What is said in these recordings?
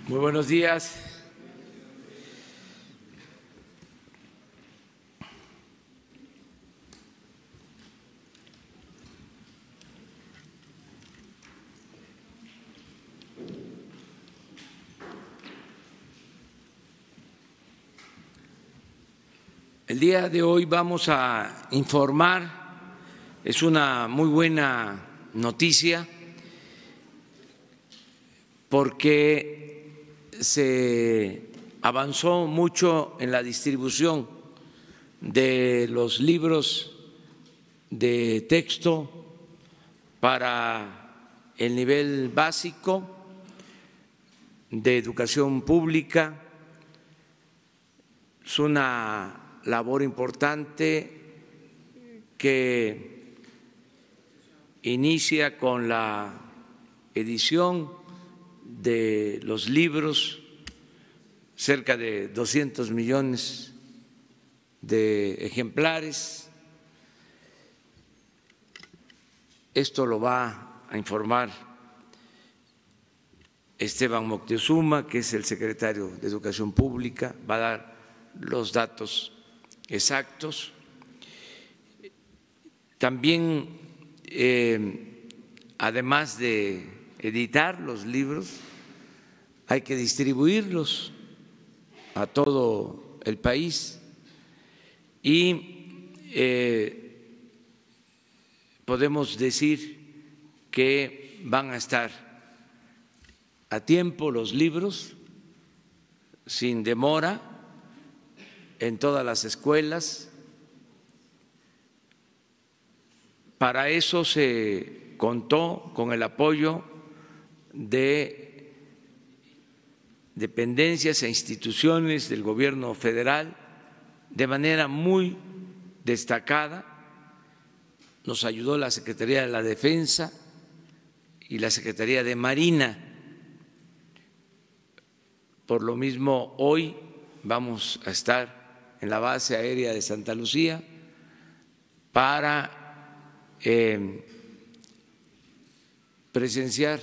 Muy buenos días. El día de hoy vamos a informar, es una muy buena noticia porque se avanzó mucho en la distribución de los libros de texto para el nivel básico de educación pública. Es una labor importante que inicia con la edición de los libros, cerca de 200 millones de ejemplares. Esto lo va a informar Esteban Moctezuma, que es el secretario de Educación Pública, va a dar los datos exactos. También, además de editar los libros, hay que distribuirlos a todo el país y podemos decir que van a estar a tiempo los libros, sin demora, en todas las escuelas. Para eso se contó con el apoyo de dependencias e instituciones del gobierno federal de manera muy destacada. Nos ayudó la Secretaría de la Defensa y la Secretaría de Marina. Por lo mismo, hoy vamos a estar en la base aérea de Santa Lucía para presenciar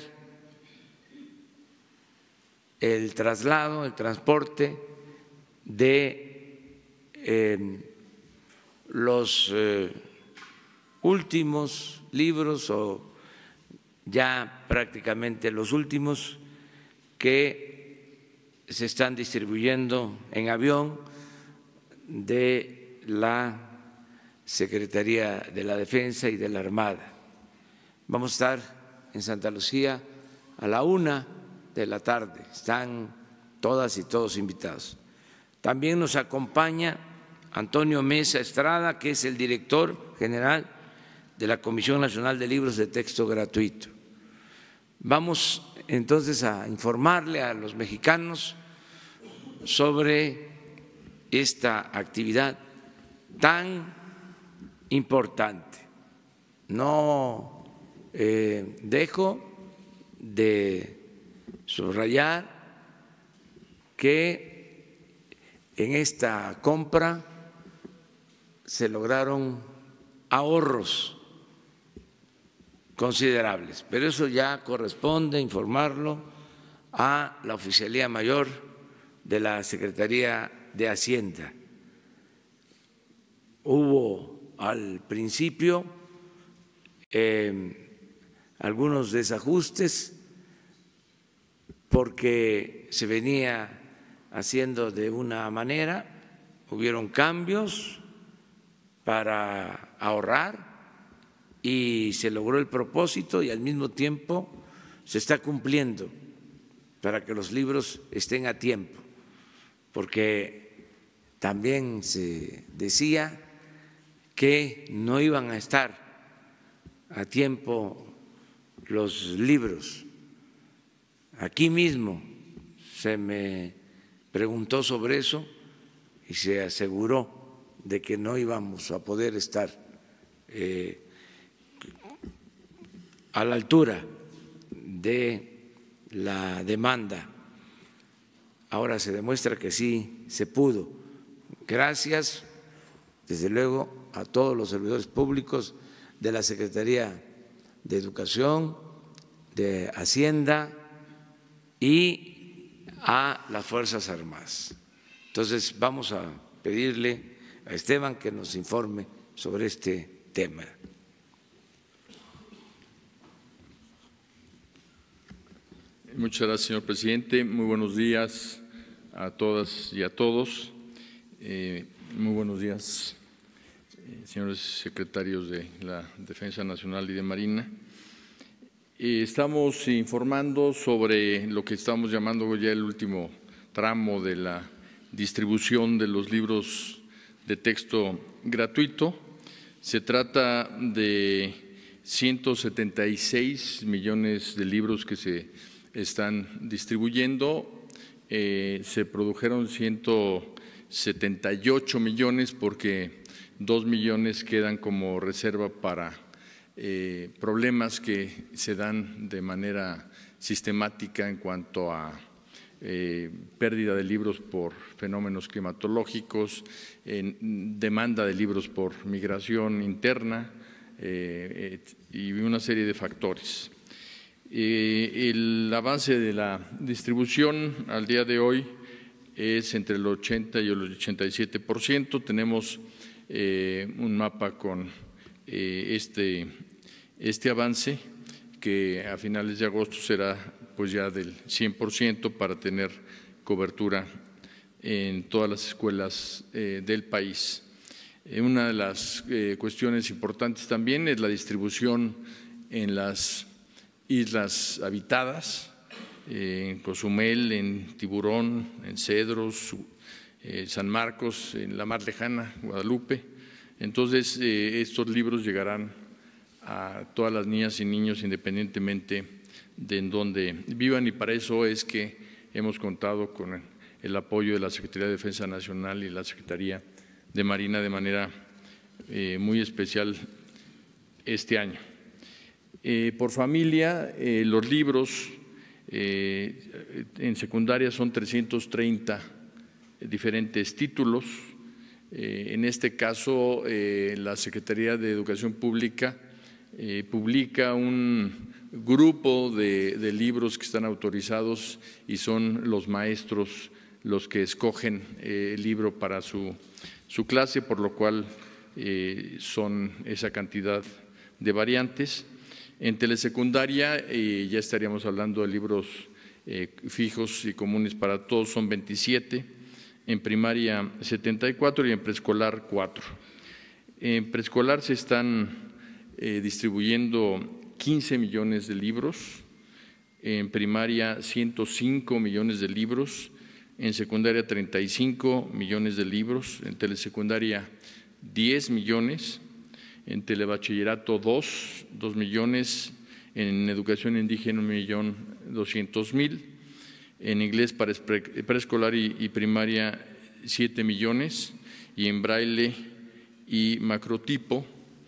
el traslado, el transporte de los últimos libros, o ya prácticamente los últimos, que se están distribuyendo en avión de la Secretaría de la Defensa y de la Armada. Vamos a estar en Santa Lucía a la 1:00 de la tarde. Están todas y todos invitados. También nos acompaña Antonio Mesa Estrada, que es el director general de la Comisión Nacional de Libros de Texto Gratuito. Vamos entonces a informarle a los mexicanos sobre esta actividad tan importante. No dejo de subrayar que en esta compra se lograron ahorros considerables, pero eso ya corresponde informarlo a la Oficialía Mayor de la Secretaría de Hacienda. Hubo al principio algunos desajustes porque se venía haciendo de una manera, hubieron cambios para ahorrar y se logró el propósito, y al mismo tiempo se está cumpliendo para que los libros estén a tiempo, porque también se decía que no iban a estar a tiempo los libros. Aquí mismo se me preguntó sobre eso y se aseguró de que no íbamos a poder estar a la altura de la demanda. Ahora se demuestra que sí se pudo. Gracias, desde luego, a todos los servidores públicos de la Secretaría de Educación, de Hacienda y a las Fuerzas Armadas. Entonces, vamos a pedirle a Esteban que nos informe sobre este tema. Muchas gracias, señor presidente. Muy buenos días a todas y a todos. Muy buenos días, señores secretarios de la Defensa Nacional y de Marina. Estamos informando sobre lo que estamos llamando ya el último tramo de la distribución de los libros de texto gratuito. Se trata de 176 millones de libros que se están distribuyendo. Se produjeron 178 millones porque 2 millones quedan como reserva para problemas que se dan de manera sistemática en cuanto a pérdida de libros por fenómenos climatológicos, demanda de libros por migración interna y una serie de factores. El avance de la distribución al día de hoy es entre el 80 y el 87%. Tenemos un mapa con este avance que a finales de agosto será pues ya del 100% para tener cobertura en todas las escuelas del país. Una de las cuestiones importantes también es la distribución en las islas habitadas, en Cozumel, en Tiburón, en Cedros, San Marcos, en la Mar Lejana, Guadalupe. Entonces, estos libros llegarán a todas las niñas y niños independientemente de en dónde vivan, y para eso es que hemos contado con el apoyo de la Secretaría de Defensa Nacional y la Secretaría de Marina de manera muy especial este año. Por familia, los libros en secundaria son 330 diferentes títulos. En este caso, la Secretaría de Educación Pública publica un grupo de libros que están autorizados y son los maestros los que escogen el libro para su clase, por lo cual son esa cantidad de variantes. En telesecundaria ya estaríamos hablando de libros fijos y comunes para todos, son 27, en primaria 74 y en preescolar 4. En preescolar se están distribuyendo 15 millones de libros, en primaria 105 millones de libros, en secundaria 35 millones de libros, en telesecundaria 10 millones, en telebachillerato 2 millones, en educación indígena 1.200.000, en inglés para preescolar y primaria 7 millones y en braille y macrotipo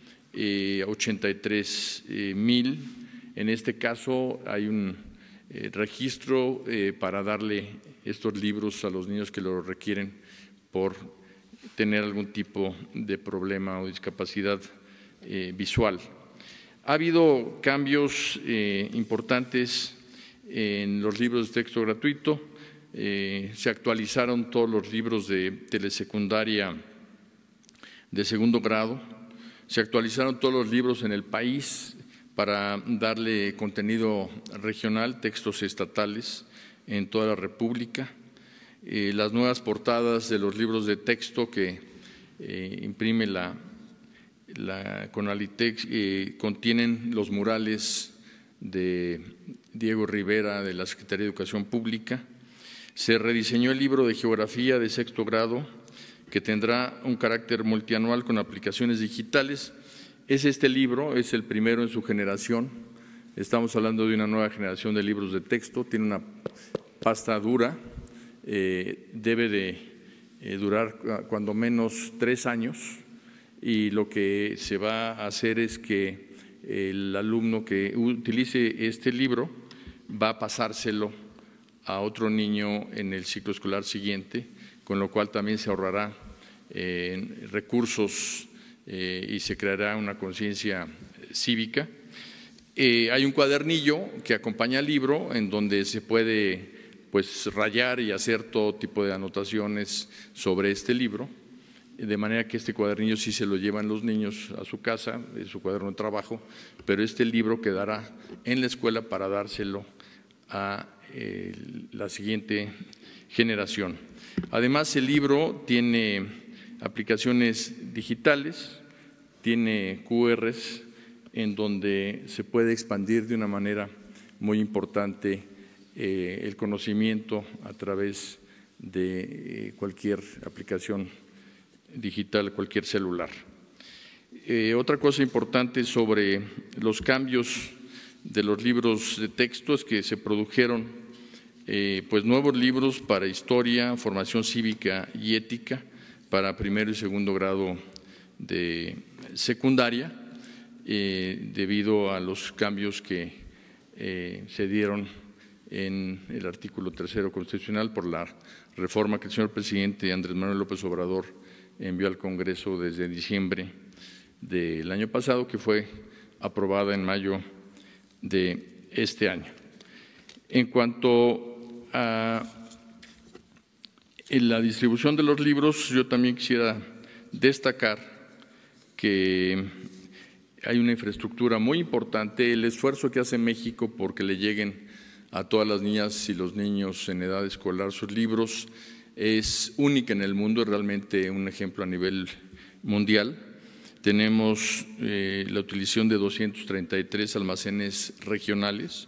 83.000. En este caso hay un registro para darle estos libros a los niños que lo requieren por tener algún tipo de problema o discapacidad visual. Ha habido cambios importantes en los libros de texto gratuito. Se actualizaron todos los libros de telesecundaria de segundo grado. Se actualizaron todos los libros en el país para darle contenido regional, textos estatales en toda la República. Las nuevas portadas de los libros de texto que imprime la Conalitex contienen los murales de Diego Rivera de la Secretaría de Educación Pública. Se rediseñó el libro de geografía de sexto grado, que tendrá un carácter multianual con aplicaciones digitales. Este libro, es el primero en su generación. Estamos hablando de una nueva generación de libros de texto. Tiene una pasta dura, debe de durar cuando menos 3 años, y lo que se va a hacer es que el alumno que utilice este libro va a pasárselo a otro niño en el ciclo escolar siguiente, con lo cual también se ahorrará recursos y se creará una conciencia cívica. Hay un cuadernillo que acompaña al libro en donde se puede pues rayar y hacer todo tipo de anotaciones sobre este libro, de manera que este cuadernillo sí se lo llevan los niños a su casa, es su cuaderno de trabajo, pero este libro quedará en la escuela para dárselo a la siguiente generación. Además, el libro tiene aplicaciones digitales, tiene QRs en donde se puede expandir de una manera muy importante el conocimiento a través de cualquier aplicación digital, cualquier celular. Otra cosa importante sobre los cambios de los libros de texto es que se produjeron pues nuevos libros para historia, formación cívica y ética para primero y segundo grado de secundaria, debido a los cambios que se dieron en el artículo 3º constitucional por la reforma que el señor presidente Andrés Manuel López Obrador envió al Congreso desde diciembre del año pasado, que fue aprobada en mayo de este año. En cuanto a la distribución de los libros, yo también quisiera destacar que hay una infraestructura muy importante, el esfuerzo que hace México porque le lleguen a todas las niñas y los niños en edad escolar sus libros es única en el mundo, es realmente un ejemplo a nivel mundial. Tenemos la utilización de 233 almacenes regionales,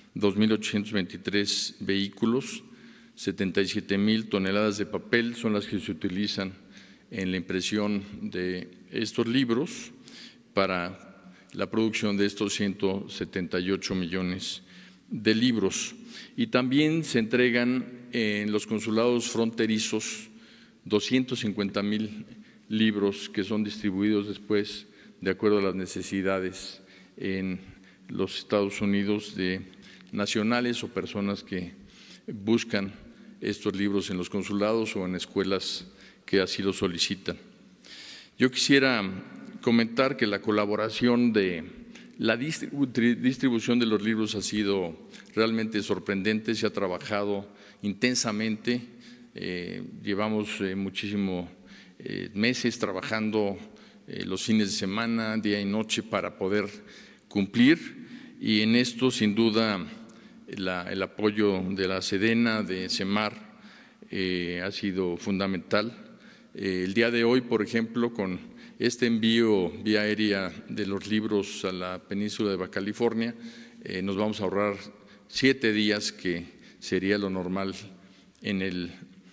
2.823 vehículos, 77,000 toneladas de papel son las que se utilizan en la impresión de estos libros para la producción de estos 178 millones de libros. Y también se entregan en los consulados fronterizos 250,000 libros que son distribuidos después de acuerdo a las necesidades en los Estados Unidos de nacionales o personas que buscan estos libros en los consulados o en escuelas que así lo solicitan. Yo quisiera comentar que la colaboración de la distribución de los libros ha sido realmente sorprendente, se ha trabajado intensamente, llevamos muchísimos meses trabajando los fines de semana, día y noche para poder cumplir, y en esto sin duda el apoyo de la Sedena, de Semar, ha sido fundamental. El día de hoy, por ejemplo, con este envío vía aérea de los libros a la península de Baja California, nos vamos a ahorrar 7 días, que sería lo normal en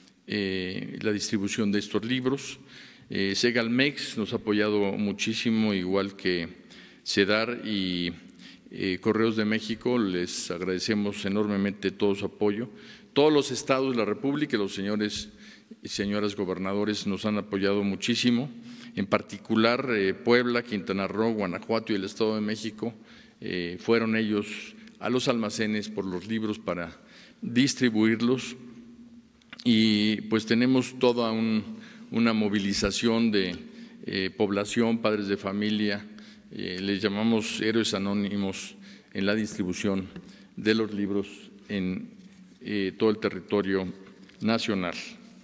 la distribución de estos libros. Segalmex nos ha apoyado muchísimo, igual que CEDAR y Correos de México, les agradecemos enormemente todo su apoyo. Todos los estados de la República, los señores y señoras gobernadores nos han apoyado muchísimo, en particular Puebla, Quintana Roo, Guanajuato y el Estado de México, fueron ellos a los almacenes por los libros para distribuirlos, y pues tenemos toda una movilización de población, padres de familia, les llamamos héroes anónimos en la distribución de los libros en todo el territorio nacional.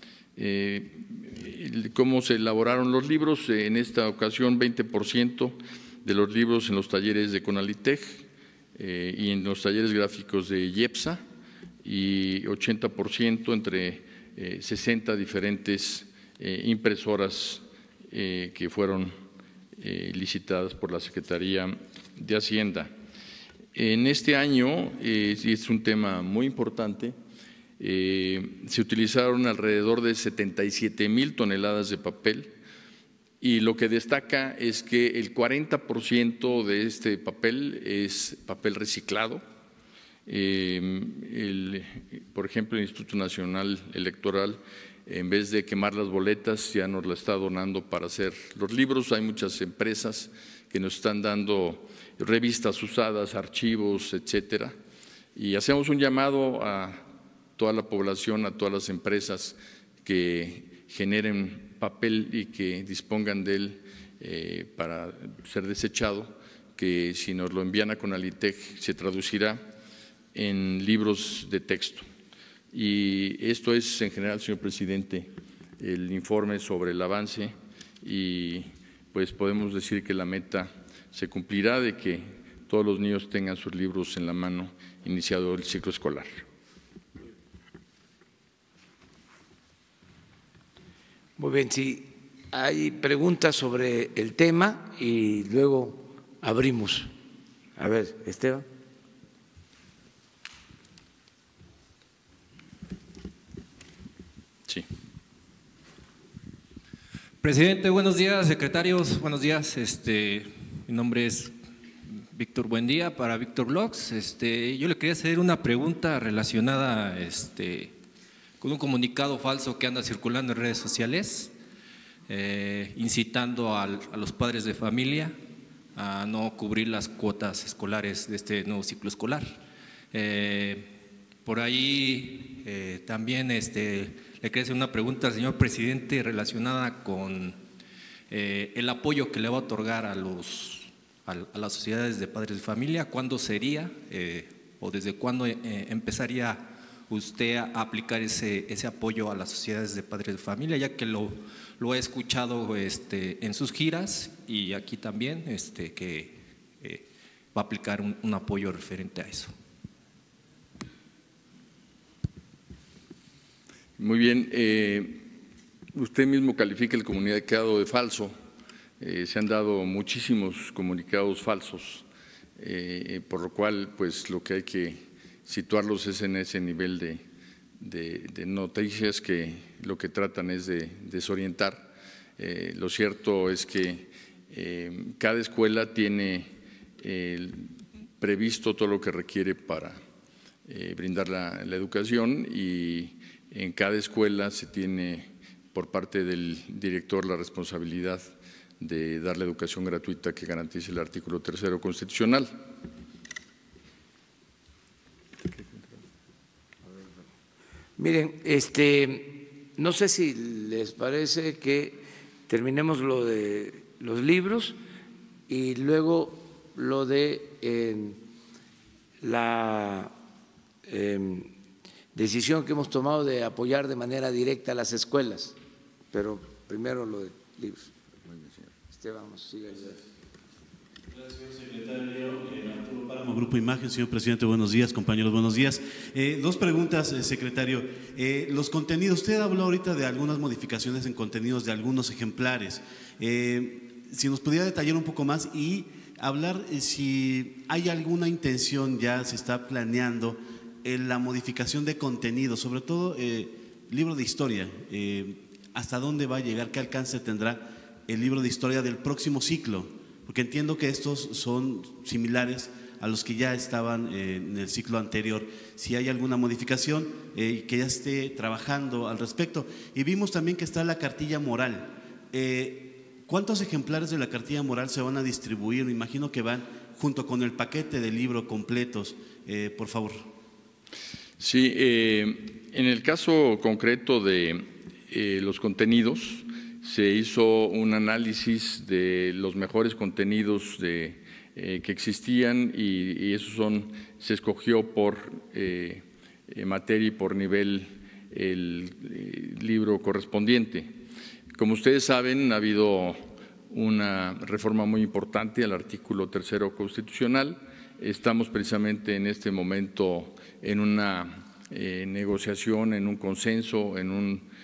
¿Cómo se elaboraron los libros? En esta ocasión 20% de los libros en los talleres de Conalitec y en los talleres gráficos de IEPSA, y 80% entre 60 diferentes impresoras que fueron licitadas por la Secretaría de Hacienda. En este año, y es un tema muy importante, se utilizaron alrededor de 77,000 toneladas de papel, y lo que destaca es que el 40% de este papel es papel reciclado. Por ejemplo, el Instituto Nacional Electoral, en vez de quemar las boletas, ya nos la está donando para hacer los libros. Hay muchas empresas que nos están dando revistas usadas, archivos, etcétera, y hacemos un llamado a toda la población, a todas las empresas que generen papel y que dispongan de él para ser desechado, que si nos lo envían a Conalitec se traducirá en libros de texto. Y esto es en general, señor presidente, el informe sobre el avance y pues podemos decir que la meta se cumplirá de que todos los niños tengan sus libros en la mano iniciado el ciclo escolar. Muy bien, sí, hay preguntas sobre el tema y luego abrimos. A ver, Esteban. Sí. Presidente, buenos días. Secretarios, buenos días. Mi nombre es Víctor Buendía para Víctor Blogs. Yo le quería hacer una pregunta relacionada con un comunicado falso que anda circulando en redes sociales, incitando a los padres de familia a no cubrir las cuotas escolares de este nuevo ciclo escolar. Por ahí también le quería hacer una pregunta al señor presidente relacionada con el apoyo que le va a otorgar a las sociedades de padres de familia. ¿Cuándo sería o desde cuándo empezaría usted a aplicar ese apoyo a las sociedades de padres de familia, ya que lo he escuchado en sus giras y aquí también que va a aplicar un apoyo referente a eso? Muy bien, usted mismo califica el comunicado de falso. Se han dado muchísimos comunicados falsos, por lo cual pues lo que hay que situarlos es en ese nivel de noticias que lo que tratan es de desorientar. Lo cierto es que cada escuela tiene previsto todo lo que requiere para brindar la educación y en cada escuela se tiene por parte del director la responsabilidad de dar la educación gratuita que garantice el artículo 3º constitucional. Miren, no sé si les parece que terminemos lo de los libros y luego lo de la decisión que hemos tomado de apoyar de manera directa a las escuelas, pero primero lo de libros. Esteban, sigue. Gracias, secretario. Arturo Páramo, Grupo Imagen. Señor presidente, buenos días. Compañeros, buenos días. Dos preguntas, secretario. Los contenidos, usted habló ahorita de algunas modificaciones en contenidos de algunos ejemplares. Si nos pudiera detallar un poco más y hablar si hay alguna intención, ya se está planeando en la modificación de contenido, sobre todo libro de historia, hasta dónde va a llegar, qué alcance tendrá el libro de historia del próximo ciclo, porque entiendo que estos son similares a los que ya estaban en el ciclo anterior. Si hay alguna modificación, que ya esté trabajando al respecto. Y vimos también que está la cartilla moral. ¿Cuántos ejemplares de la cartilla moral se van a distribuir? Me imagino que van junto con el paquete de libro completos, por favor. Sí, en el caso concreto de los contenidos, se hizo un análisis de los mejores contenidos que existían y esos se escogió por materia y por nivel el libro correspondiente. Como ustedes saben, ha habido una reforma muy importante al artículo 3º constitucional. Estamos precisamente en este momento en una negociación, en un consenso, en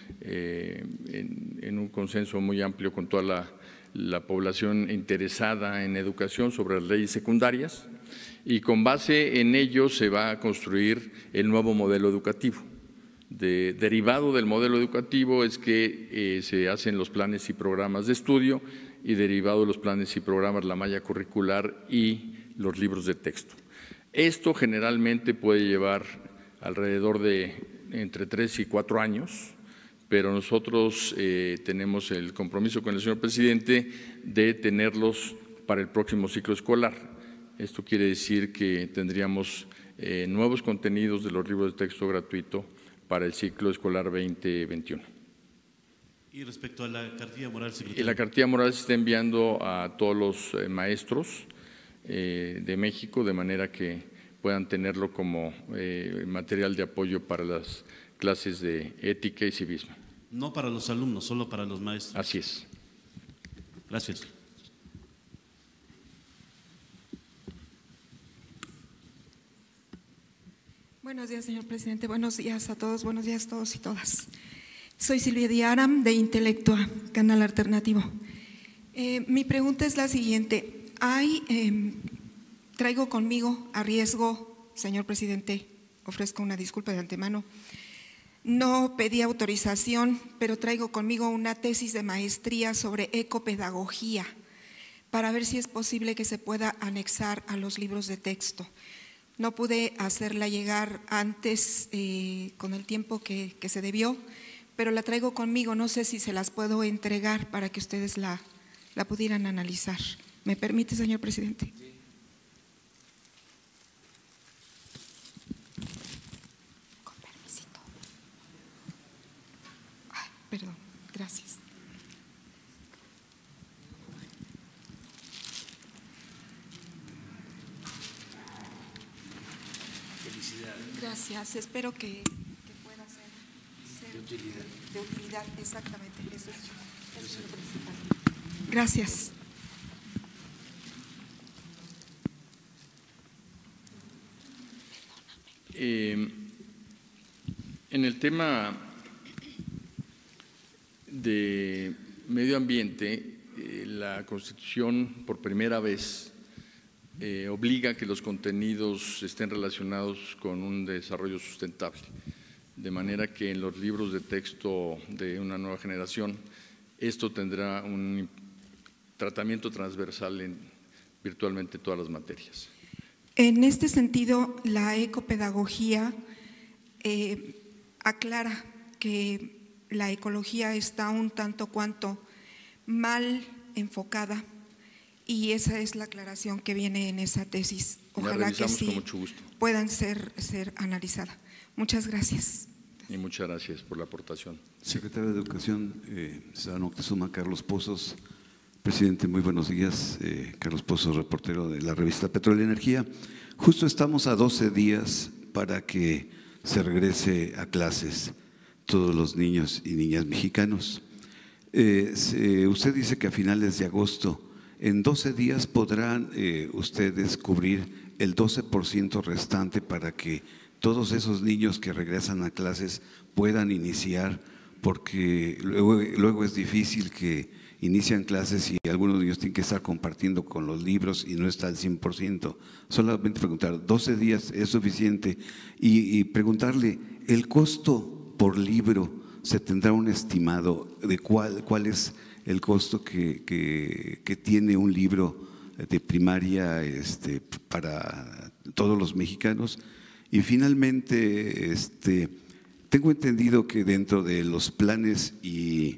un consenso muy amplio con toda la población interesada en educación sobre las leyes secundarias y con base en ello se va a construir el nuevo modelo educativo. Derivado del modelo educativo es que se hacen los planes y programas de estudio y derivado de los planes y programas la malla curricular y los libros de texto. Esto generalmente puede llevar alrededor de entre 3 y 4 años, pero nosotros tenemos el compromiso con el señor presidente de tenerlos para el próximo ciclo escolar. Esto quiere decir que tendríamos nuevos contenidos de los libros de texto gratuito para el ciclo escolar 2021. Y respecto a la cartilla moral, secretario. La cartilla moral se está enviando a todos los maestros de México, de manera que puedan tenerlo como material de apoyo para las clases de ética y civismo. No para los alumnos, solo para los maestros. Así es. Gracias. Buenos días, señor presidente. Buenos días a todos. Buenos días a todos y todas. Soy Silvia Diaram, de Intelectua, Canal Alternativo. Mi pregunta es la siguiente. Traigo conmigo, a riesgo, señor presidente, ofrezco una disculpa de antemano, no pedí autorización, pero traigo conmigo una tesis de maestría sobre ecopedagogía para ver si es posible que se pueda anexar a los libros de texto. No pude hacerla llegar antes con el tiempo que se debió, pero la traigo conmigo, no sé si se las puedo entregar para que ustedes la pudieran analizar. ¿Me permite, señor presidente? Con permisito. Ay, perdón, gracias. Felicidades. Gracias, espero que pueda ser De utilidad. De utilidad, exactamente, eso es lo principal. Gracias. En el tema de medio ambiente, la Constitución por primera vez obliga a que los contenidos estén relacionados con un desarrollo sustentable, de manera que en los libros de texto de una nueva generación esto tendrá un tratamiento transversal en virtualmente todas las materias. En este sentido, la ecopedagogía aclara que la ecología está un tanto cuanto mal enfocada y esa es la aclaración que viene en esa tesis. Ojalá que sí puedan ser analizada. Muchas gracias. Y muchas gracias por la aportación. Secretario de Educación, ciudadano Moctezuma, Carlos Pozos. Presidente, muy buenos días. Carlos Pozos, reportero de la revista Petróleo y Energía. Justo estamos a 12 días para que se regrese a clases todos los niños y niñas mexicanos. Usted dice que a finales de agosto, en 12 días podrán ustedes cubrir el 12% restante para que todos esos niños que regresan a clases puedan iniciar, porque luego es difícil que inician clases y algunos niños tienen que estar compartiendo con los libros y no está al 100%. Solamente preguntar, 12 días es suficiente y preguntarle, ¿el costo por libro se tendrá un estimado de cuál es el costo que tiene un libro de primaria para todos los mexicanos? Y finalmente, tengo entendido que dentro de los planes y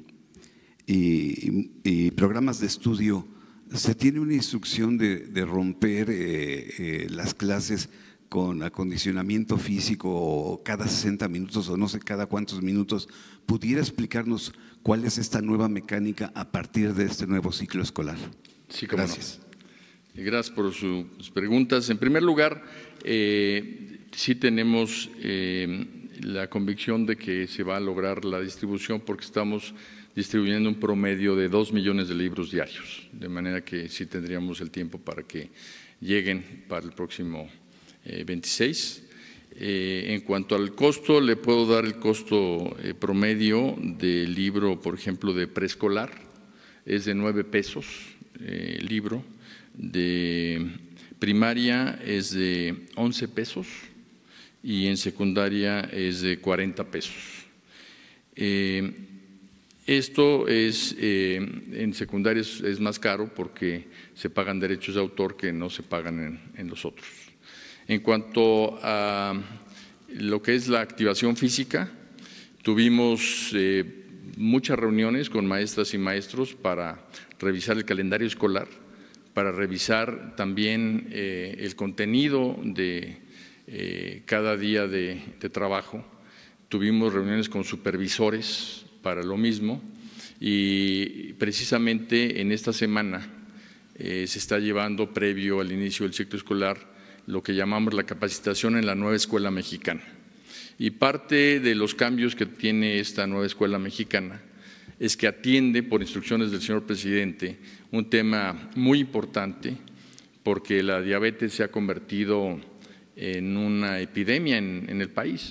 programas de estudio se tiene una instrucción de romper las clases con acondicionamiento físico cada 60 minutos o no sé cada cuántos minutos. ¿Pudiera explicarnos cuál es esta nueva mecánica a partir de este nuevo ciclo escolar? Sí, cómo gracias. No. Gracias por sus preguntas. En primer lugar, sí tenemos la convicción de que se va a lograr la distribución porque estamos distribuyendo un promedio de 2 millones de libros diarios, de manera que sí tendríamos el tiempo para que lleguen para el próximo 26. En cuanto al costo, le puedo dar el costo promedio del libro, por ejemplo, de preescolar, es de 9 pesos el libro, de primaria es de 11 pesos y en secundaria es de 40 pesos. Esto es, en secundaria es más caro porque se pagan derechos de autor que no se pagan en los otros. En cuanto a lo que es la activación física, tuvimos muchas reuniones con maestras y maestros para revisar el calendario escolar, para revisar también el contenido de cada día de trabajo. Tuvimos reuniones con supervisores para lo mismo y precisamente en esta semana se está llevando, previo al inicio del ciclo escolar, lo que llamamos la capacitación en la nueva escuela mexicana. Y parte de los cambios que tiene esta nueva escuela mexicana es que atiende, por instrucciones del señor presidente, un tema muy importante, porque la diabetes se ha convertido en una epidemia en el país.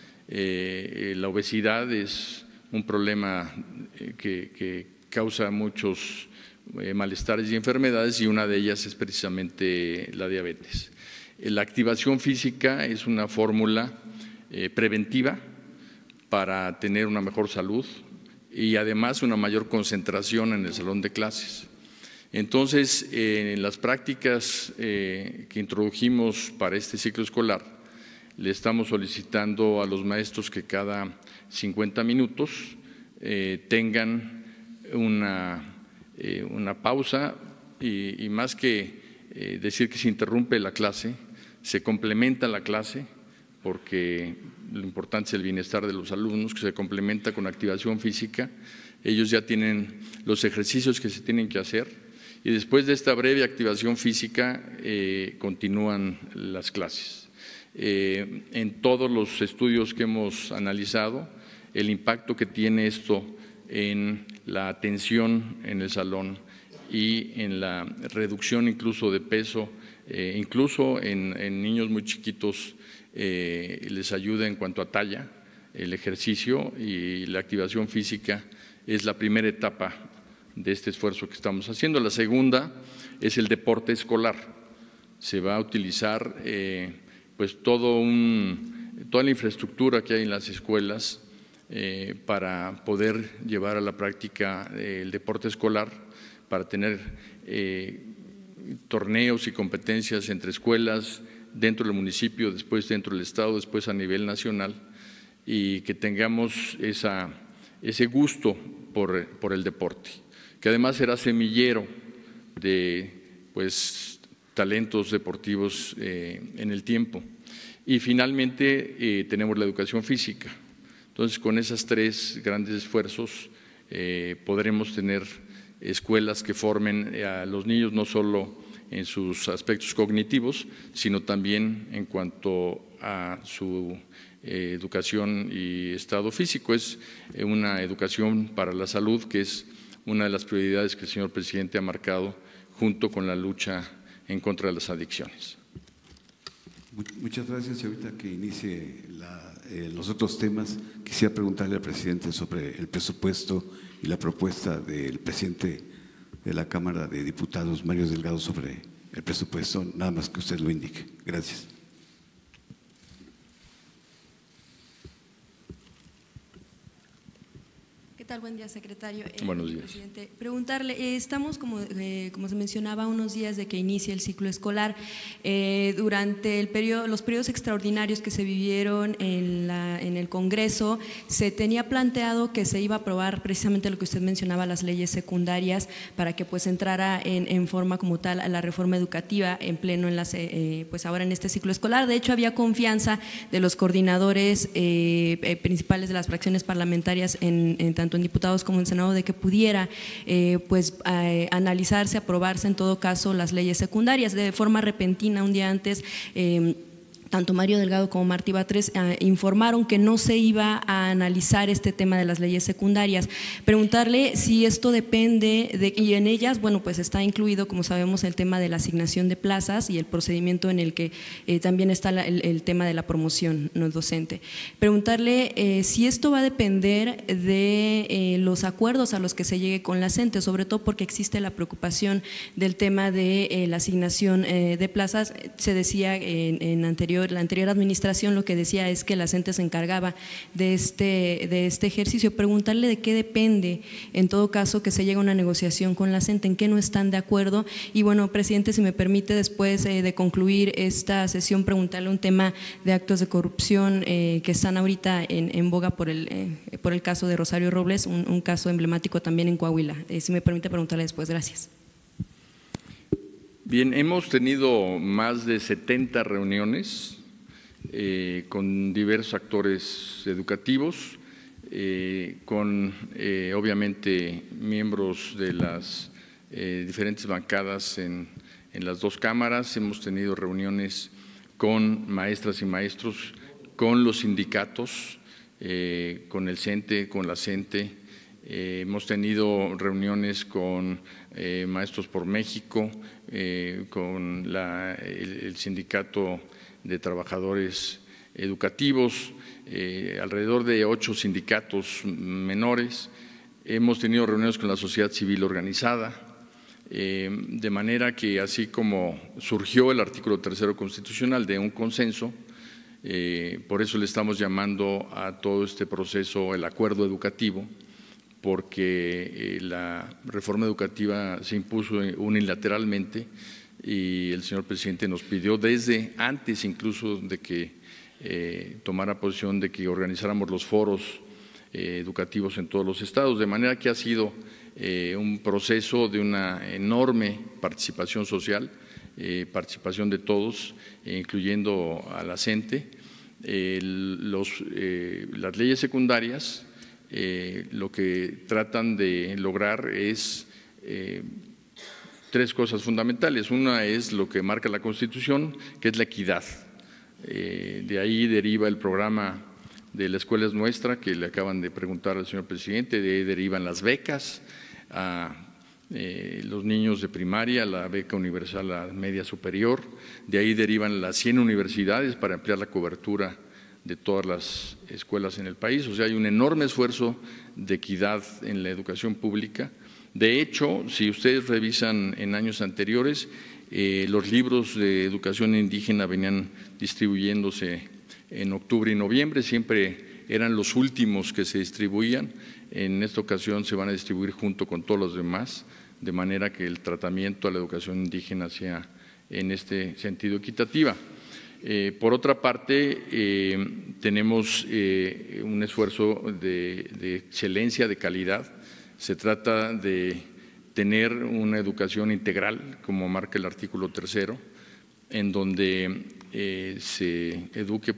La obesidad es un problema que causa muchos malestares y enfermedades, y una de ellas es precisamente la diabetes. La activación física es una fórmula preventiva para tener una mejor salud y además una mayor concentración en el salón de clases. Entonces, en las prácticas que introdujimos para este ciclo escolar, le estamos solicitando a los maestros que cada 50 minutos tengan una pausa y más que decir que se interrumpe la clase, se complementa la clase, porque lo importante es el bienestar de los alumnos, que se complementa con activación física. Ellos ya tienen los ejercicios que se tienen que hacer y después de esta breve activación física continúan las clases. En todos los estudios que hemos analizado, el impacto que tiene esto en la atención en el salón y en la reducción incluso de peso, incluso en niños muy chiquitos, les ayuda en cuanto a talla, el ejercicio y la activación física es la primera etapa de este esfuerzo que estamos haciendo. La segunda es el deporte escolar. Se va a utilizar pues toda la infraestructura que hay en las escuelas para poder llevar a la práctica el deporte escolar, para tener torneos y competencias entre escuelas dentro del municipio, después dentro del estado, después a nivel nacional, y que tengamos ese gusto por el deporte, que además será semillero de pues talentos deportivos en el tiempo. Y finalmente tenemos la educación física. Entonces, con esos tres grandes esfuerzos podremos tener escuelas que formen a los niños no solo en sus aspectos cognitivos, sino también en cuanto a su educación y estado físico. Es una educación para la salud, que es una de las prioridades que el señor presidente ha marcado junto con la lucha en contra de las adicciones. Muchas gracias. Y ahorita que inicie los otros temas, quisiera preguntarle al presidente sobre el presupuesto y la propuesta del presidente de la Cámara de Diputados, Mario Delgado, sobre el presupuesto, nada más que usted lo indique. Gracias. ¿Qué tal? Buen día, secretario. Buenos días. Presidente, preguntarle, estamos, como se mencionaba, unos días de que inicie el ciclo escolar. Durante los periodos extraordinarios que se vivieron en el Congreso, se tenía planteado que se iba a aprobar precisamente lo que usted mencionaba, las leyes secundarias, para que pues entrara en forma como tal a la reforma educativa en pleno pues ahora en este ciclo escolar. De hecho, había confianza de los coordinadores principales de las fracciones parlamentarias tanto en diputados como en Senado, de que pudiera analizarse, aprobarse en todo caso las leyes secundarias. De forma repentina, un día antes, tanto Mario Delgado como Martí Batres informaron que no se iba a analizar este tema de las leyes secundarias. Preguntarle si esto depende y en ellas, bueno, pues está incluido, como sabemos, el tema de la asignación de plazas y el procedimiento en el que también está el tema de la promoción no docente. Preguntarle si esto va a depender de los acuerdos a los que se llegue con la CENTE, sobre todo porque existe la preocupación del tema de la asignación de plazas. Se decía en la anterior administración, lo que decía es que la CENTE se encargaba de este ejercicio. Preguntarle de qué depende, en todo caso, que se llegue a una negociación con la CENTE, en qué no están de acuerdo. Y bueno, presidente, si me permite, después de concluir esta sesión, preguntarle un tema de actos de corrupción que están ahorita en boga por el caso de Rosario Robles, un caso emblemático también en Coahuila. Si me permite preguntarle después. Gracias. Bien, hemos tenido más de 70 reuniones con diversos actores educativos, con obviamente miembros de las diferentes bancadas en las dos cámaras. Hemos tenido reuniones con maestras y maestros, con los sindicatos, con el CENTE, con la CENTE. Hemos tenido reuniones con Maestros por México, con el Sindicato de Trabajadores Educativos, alrededor de 8 sindicatos menores. Hemos tenido reuniones con la sociedad civil organizada, de manera que así como surgió el artículo 3º constitucional de un consenso, por eso le estamos llamando a todo este proceso el acuerdo educativo, porque la reforma educativa se impuso unilateralmente y el señor presidente nos pidió desde antes incluso de que tomara posición de que organizáramos los foros educativos en todos los estados, de manera que ha sido un proceso de una enorme participación social, participación de todos, incluyendo a la CENTE. Las leyes secundarias lo que tratan de lograr es 3 cosas fundamentales. Una es lo que marca la Constitución, que es la equidad. De ahí deriva el programa de La Escuela es Nuestra, que le acaban de preguntar al señor presidente, de ahí derivan las becas a los niños de primaria, la beca universal a media superior, de ahí derivan las 100 universidades para ampliar la cobertura de todas las escuelas en el país. O sea, hay un enorme esfuerzo de equidad en la educación pública. De hecho, si ustedes revisan en años anteriores, los libros de educación indígena venían distribuyéndose en octubre y noviembre, siempre eran los últimos que se distribuían. En esta ocasión se van a distribuir junto con todos los demás, de manera que el tratamiento a la educación indígena sea en este sentido equitativa. Por otra parte, tenemos un esfuerzo de excelencia, de calidad. Se trata de tener una educación integral, como marca el artículo 3º, en donde se eduque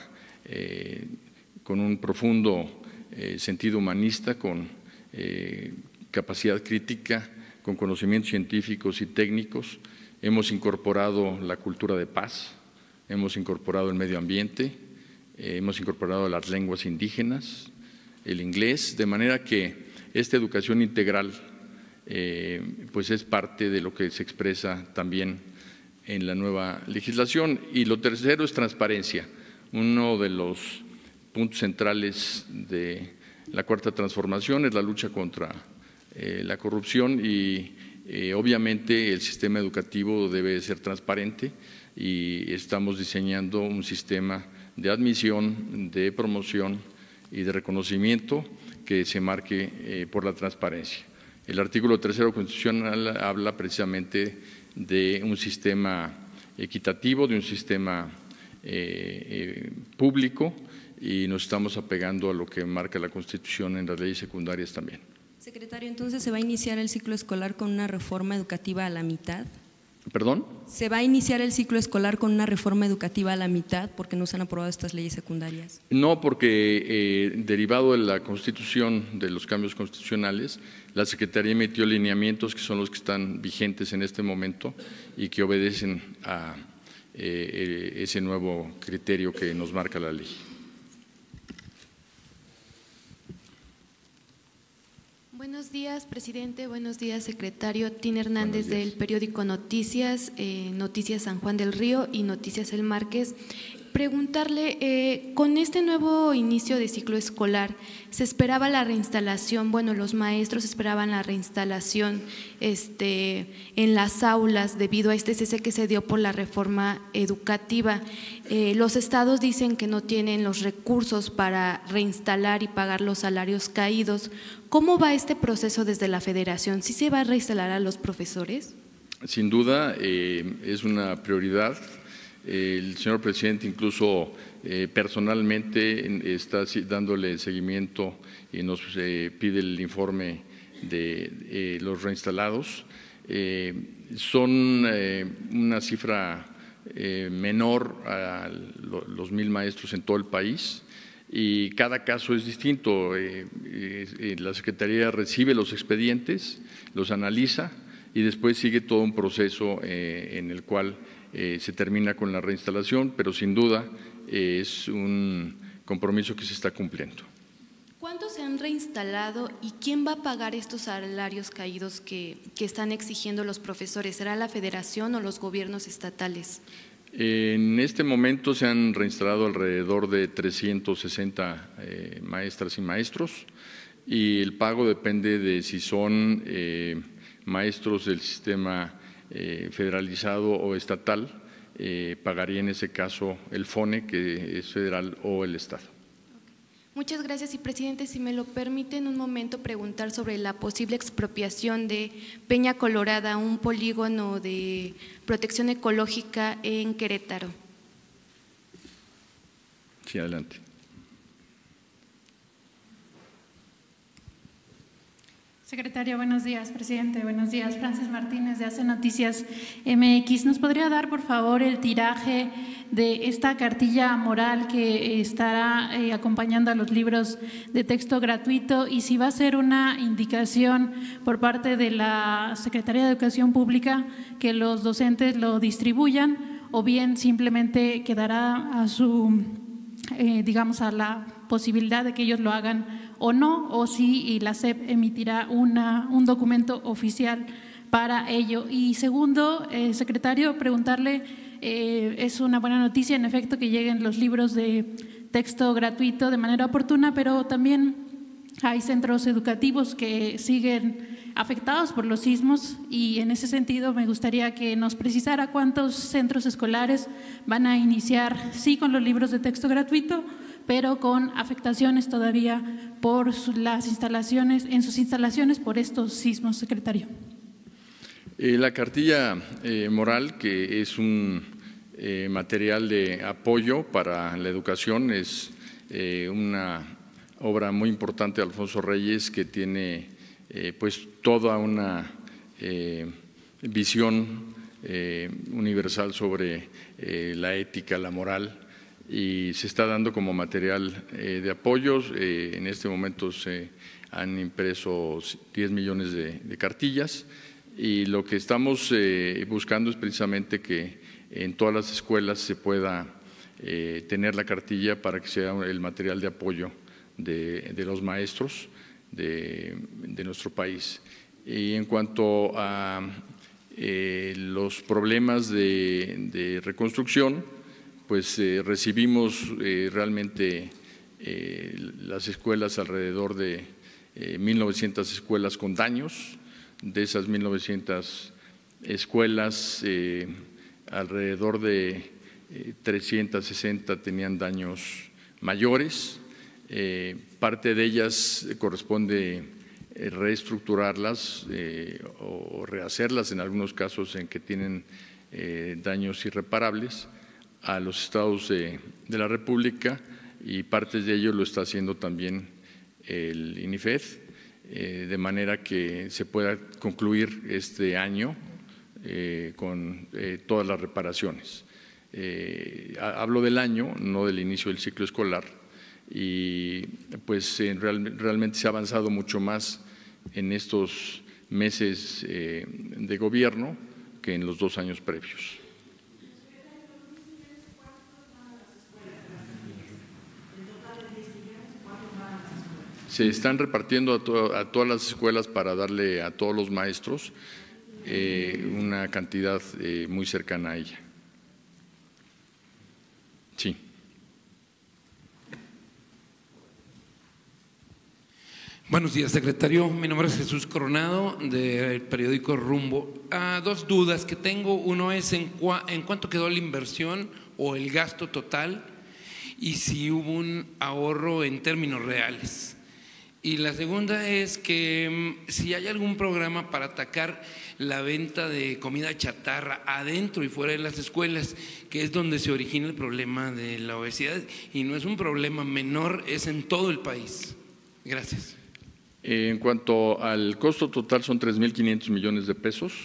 con un profundo sentido humanista, con capacidad crítica, con conocimientos científicos y técnicos. Hemos incorporado la cultura de paz, hemos incorporado el medio ambiente, hemos incorporado las lenguas indígenas, el inglés, de manera que esta educación integral pues es parte de lo que se expresa también en la nueva legislación. Y lo tercero es transparencia. Uno de los puntos centrales de la Cuarta Transformación es la lucha contra la corrupción y obviamente el sistema educativo debe ser transparente y estamos diseñando un sistema de admisión, de promoción y de reconocimiento que se marque por la transparencia. El artículo 3º constitucional habla precisamente de un sistema equitativo, de un sistema público, y nos estamos apegando a lo que marca la Constitución en las leyes secundarias también. Secretario, entonces, ¿se va a iniciar el ciclo escolar con una reforma educativa a la mitad? ¿Perdón? ¿Se va a iniciar el ciclo escolar con una reforma educativa a la mitad porque no se han aprobado estas leyes secundarias? No, porque derivado de la Constitución, de los cambios constitucionales, la Secretaría emitió lineamientos que son los que están vigentes en este momento y que obedecen a ese nuevo criterio que nos marca la ley. Buenos días, presidente. Buenos días, secretario. Tina Hernández del periódico Noticias, Noticias San Juan del Río y Noticias El Márquez. Preguntarle, con este nuevo inicio de ciclo escolar, ¿se esperaba la reinstalación? Bueno, los maestros esperaban la reinstalación en las aulas debido a este cese que se dio por la reforma educativa. Los estados dicen que no tienen los recursos para reinstalar y pagar los salarios caídos. ¿Cómo va este proceso desde la federación? ¿Sí se va a reinstalar a los profesores? Sin duda, es una prioridad. El señor presidente incluso personalmente está dándole seguimiento y nos pide el informe de los reinstalados. Son una cifra menor a los 1000 maestros en todo el país y cada caso es distinto. La Secretaría recibe los expedientes, los analiza y después sigue todo un proceso en el cual se termina con la reinstalación, pero sin duda es un compromiso que se está cumpliendo. ¿Cuántos se han reinstalado y quién va a pagar estos salarios caídos que están exigiendo los profesores? ¿Será la Federación o los gobiernos estatales? En este momento se han reinstalado alrededor de 360 maestras y maestros, y el pago depende de si son maestros del sistema federalizado o estatal. Pagaría en ese caso el FONE, que es federal, o el Estado. Muchas gracias. Y presidente, si me lo permite, en un momento preguntar sobre la posible expropiación de Peña Colorada, un polígono de protección ecológica en Querétaro. Sí, adelante. Secretario, buenos días. Presidente, buenos días. Francis Martínez, de Hace Noticias MX. ¿Nos podría dar, por favor, el tiraje de esta cartilla moral que estará acompañando a los libros de texto gratuito, y si va a ser una indicación por parte de la Secretaría de Educación Pública que los docentes lo distribuyan, o bien simplemente quedará a su, digamos, a la posibilidad de que ellos lo hagan o no, o si la SEP emitirá un documento oficial para ello? Y segundo, secretario, preguntarle, es una buena noticia en efecto que lleguen los libros de texto gratuito de manera oportuna, pero también hay centros educativos que siguen afectados por los sismos, y en ese sentido me gustaría que nos precisara cuántos centros escolares van a iniciar sí con los libros de texto gratuito, pero con afectaciones todavía por las instalaciones, en sus instalaciones por estos sismos, secretario. La cartilla moral, que es un material de apoyo para la educación, es una obra muy importante de Alfonso Reyes, que tiene pues toda una visión universal sobre la ética, la moral, y se está dando como material de apoyos. En este momento se han impreso 10 millones de cartillas, y lo que estamos buscando es precisamente que en todas las escuelas se pueda tener la cartilla para que sea el material de apoyo de los maestros de nuestro país. Y en cuanto a los problemas de reconstrucción, pues recibimos realmente las escuelas, alrededor de 1.900 escuelas con daños. De esas 1.900 escuelas, alrededor de 360 tenían daños mayores. Parte de ellas corresponde reestructurarlas o rehacerlas en algunos casos en que tienen daños irreparables a los estados de la República, y partes de ello lo está haciendo también el INIFED, de manera que se pueda concluir este año con todas las reparaciones. Hablo del año, no del inicio del ciclo escolar, y pues realmente se ha avanzado mucho más en estos meses de gobierno que en los 2 años previos. Se están repartiendo a todas las escuelas para darle a todos los maestros una cantidad muy cercana a ella. Sí. Buenos días, secretario. Mi nombre es Jesús Coronado, del periódico Rumbo. 2 dudas que tengo. Uno es en cuánto quedó la inversión o el gasto total, y si hubo un ahorro en términos reales. Y la segunda es que si hay algún programa para atacar la venta de comida chatarra adentro y fuera de las escuelas, que es donde se origina el problema de la obesidad, y no es un problema menor, es en todo el país. Gracias. En cuanto al costo total, son 3.500 millones de pesos,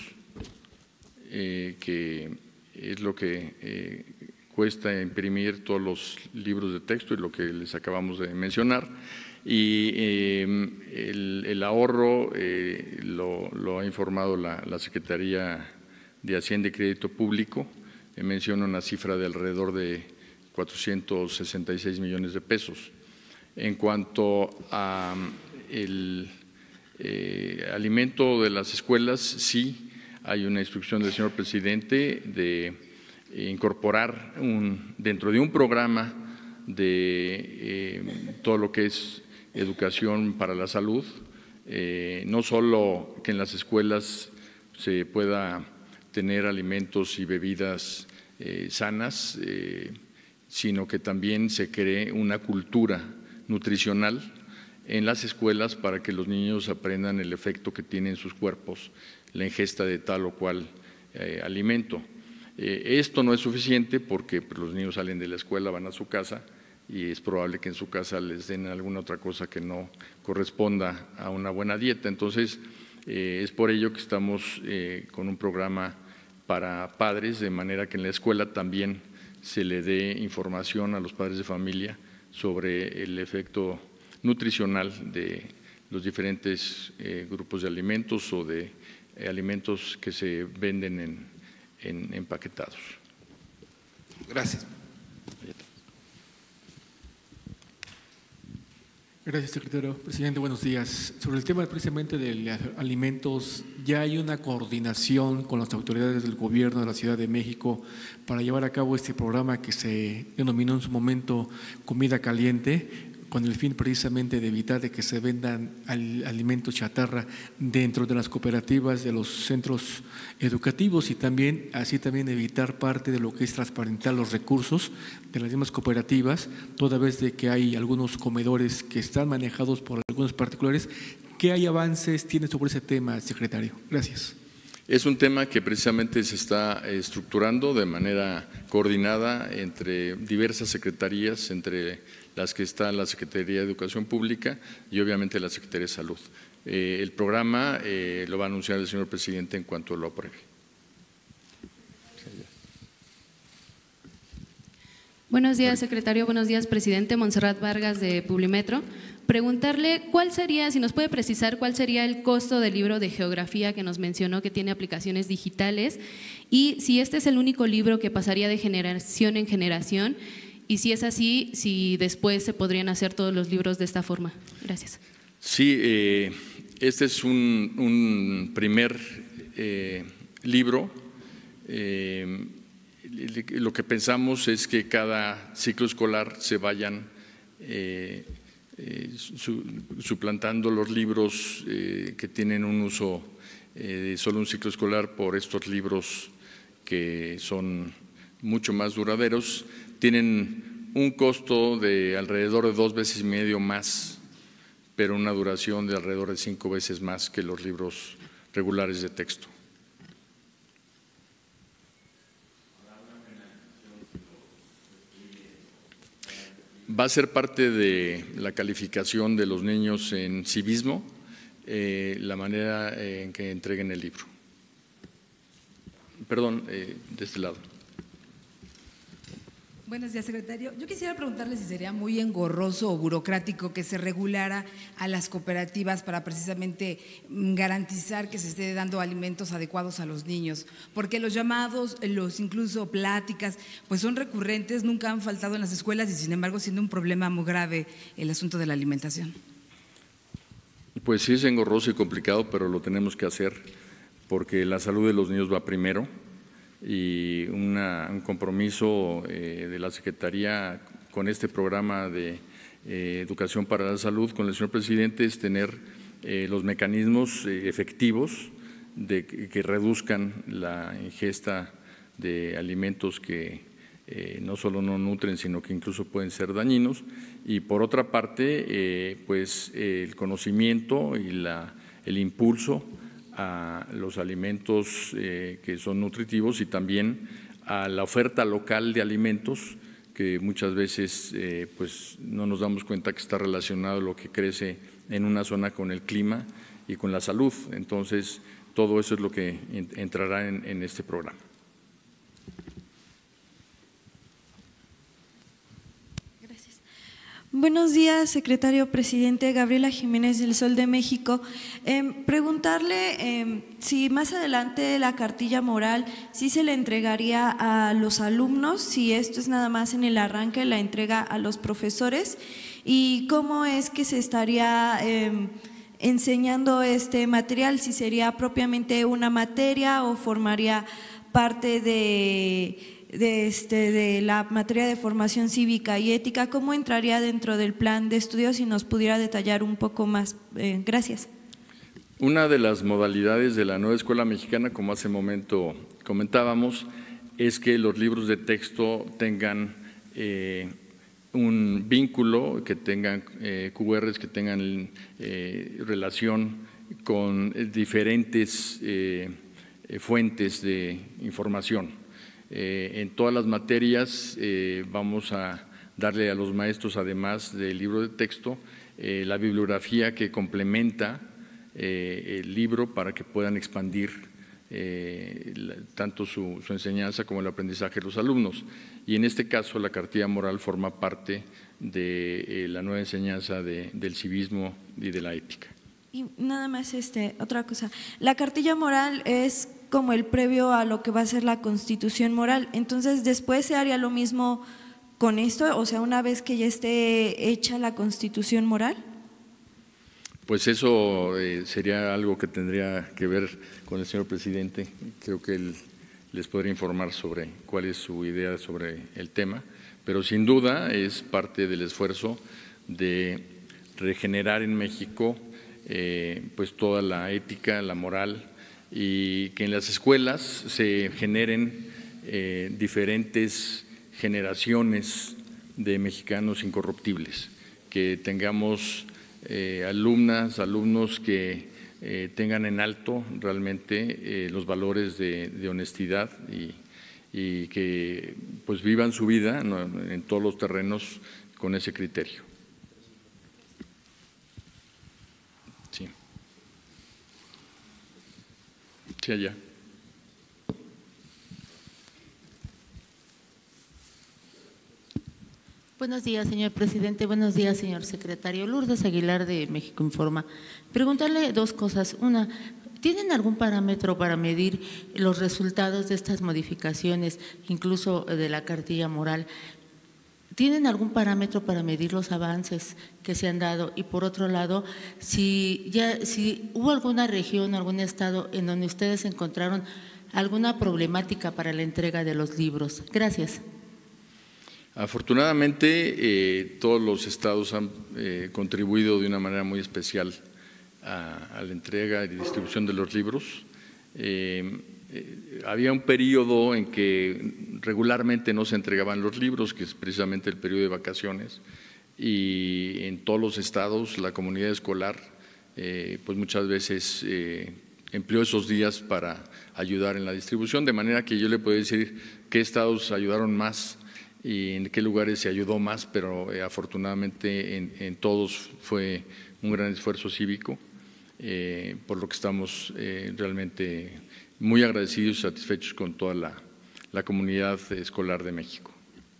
que es lo que cuesta imprimir todos los libros de texto y lo que les acabamos de mencionar. Y el ahorro lo ha informado la Secretaría de Hacienda y Crédito Público, menciona una cifra de alrededor de 466 millones de pesos. En cuanto a el alimento de las escuelas, sí hay una instrucción del señor presidente de incorporar dentro de un programa de todo lo que es educación para la salud, no solo que en las escuelas se pueda tener alimentos y bebidas sanas, sino que también se cree una cultura nutricional en las escuelas para que los niños aprendan el efecto que tiene en sus cuerpos la ingesta de tal o cual alimento. Esto no es suficiente porque los niños salen de la escuela, van a su casa y es probable que en su casa les den alguna otra cosa que no corresponda a una buena dieta. Entonces, es por ello que estamos con un programa para padres, de manera que en la escuela también se le dé información a los padres de familia sobre el efecto nutricional de los diferentes grupos de alimentos o de alimentos que se venden en empaquetados. Gracias. Gracias, secretario. Presidente, buenos días. Sobre el tema precisamente de los alimentos, ¿ya hay una coordinación con las autoridades del gobierno de la Ciudad de México para llevar a cabo este programa que se denominó en su momento Comida Caliente, con el fin precisamente de evitar de que se vendan alimentos chatarra dentro de las cooperativas de los centros educativos y también así también evitar parte de lo que es transparentar los recursos de las mismas cooperativas, toda vez de que hay algunos comedores que están manejados por algunos particulares? ¿Qué hay avances tiene sobre ese tema, secretario? Gracias. Es un tema que precisamente se está estructurando de manera coordinada entre diversas secretarías, entre las que está la Secretaría de Educación Pública y obviamente la Secretaría de Salud. El programa lo va a anunciar el señor presidente en cuanto lo apruebe. Buenos días, secretario. Buenos días, presidente. Montserrat Vargas, de Publimetro. Preguntarle cuál sería, si nos puede precisar, cuál sería el costo del libro de geografía que nos mencionó que tiene aplicaciones digitales y si este es el único libro que pasaría de generación en generación y si es así, si después se podrían hacer todos los libros de esta forma. Gracias. Sí, este es un primer libro. Lo que pensamos es que cada ciclo escolar se vayan suplantando los libros que tienen un uso de solo un ciclo escolar por estos libros que son mucho más duraderos. Tienen un costo de alrededor de 2,5 veces más, pero una duración de alrededor de 5 veces más que los libros regulares de texto. Va a ser parte de la calificación de los niños en civismo, la manera en que entreguen el libro. Perdón, de este lado. Buenos días, secretario. Yo quisiera preguntarle si sería muy engorroso o burocrático que se regulara a las cooperativas para precisamente garantizar que se esté dando alimentos adecuados a los niños, porque los llamados, los incluso pláticas, pues son recurrentes, nunca han faltado en las escuelas y sin embargo siendo un problema muy grave el asunto de la alimentación. Pues sí es engorroso y complicado, pero lo tenemos que hacer porque la salud de los niños va primero. Y un compromiso de la Secretaría con este programa de educación para la salud con el señor presidente es tener los mecanismos efectivos de que reduzcan la ingesta de alimentos que no solo no nutren, sino que incluso pueden ser dañinos. Y por otra parte, pues el conocimiento y el impulso a los alimentos que son nutritivos y también a la oferta local de alimentos que muchas veces pues no nos damos cuenta que está relacionado lo que crece en una zona con el clima y con la salud. Entonces, todo eso es lo que entrará en este programa. Buenos días, secretario presidente. Gabriela Jiménez del Sol de México. Preguntarle si más adelante la cartilla moral sí se le entregaría a los alumnos, si esto es nada más en el arranque, la entrega a los profesores, y cómo es que se estaría enseñando este material, si sería propiamente una materia o formaría parte de la materia de formación cívica y ética. ¿Cómo entraría dentro del plan de estudios? Si nos pudiera detallar un poco más. Gracias. Una de las modalidades de la nueva escuela mexicana, como hace un momento comentábamos, es que los libros de texto tengan un vínculo, que tengan QRs, que tengan relación con diferentes fuentes de información. En todas las materias vamos a darle a los maestros, además del libro de texto, la bibliografía que complementa el libro para que puedan expandir tanto su enseñanza como el aprendizaje de los alumnos. Y en este caso la cartilla moral forma parte de la nueva enseñanza del civismo y de la ética. Y nada más otra cosa, la cartilla moral es como el previo a lo que va a ser la Constitución moral, entonces después se haría lo mismo con esto, o sea, una vez que ya esté hecha la Constitución moral. Pues eso sería algo que tendría que ver con el señor presidente. Creo que él les podría informar sobre cuál es su idea sobre el tema, pero sin duda es parte del esfuerzo de regenerar en México pues toda la ética, la moral, y que en las escuelas se generen diferentes generaciones de mexicanos incorruptibles, que tengamos alumnos que tengan en alto realmente los valores de honestidad y que pues vivan su vida en todos los terrenos con ese criterio. Sí. Sí, allá. Buenos días, señor presidente. Buenos días, señor secretario. Lourdes Aguilar, de México Informa. Preguntarle dos cosas. Una, ¿tienen algún parámetro para medir los resultados de estas modificaciones, incluso de la cartilla moral? ¿Tienen algún parámetro para medir los avances que se han dado? Y por otro lado, si hubo alguna región, algún estado en donde ustedes encontraron alguna problemática para la entrega de los libros. Gracias. Afortunadamente, todos los estados han contribuido de una manera muy especial a la entrega y distribución de los libros. Había un periodo en que regularmente no se entregaban los libros, que es precisamente el periodo de vacaciones, y en todos los estados la comunidad escolar pues muchas veces empleó esos días para ayudar en la distribución, de manera que yo le puedo decir qué estados ayudaron más y en qué lugares se ayudó más, pero afortunadamente en todos fue un gran esfuerzo cívico, por lo que estamos realmente muy agradecidos y satisfechos con toda la comunidad escolar de México.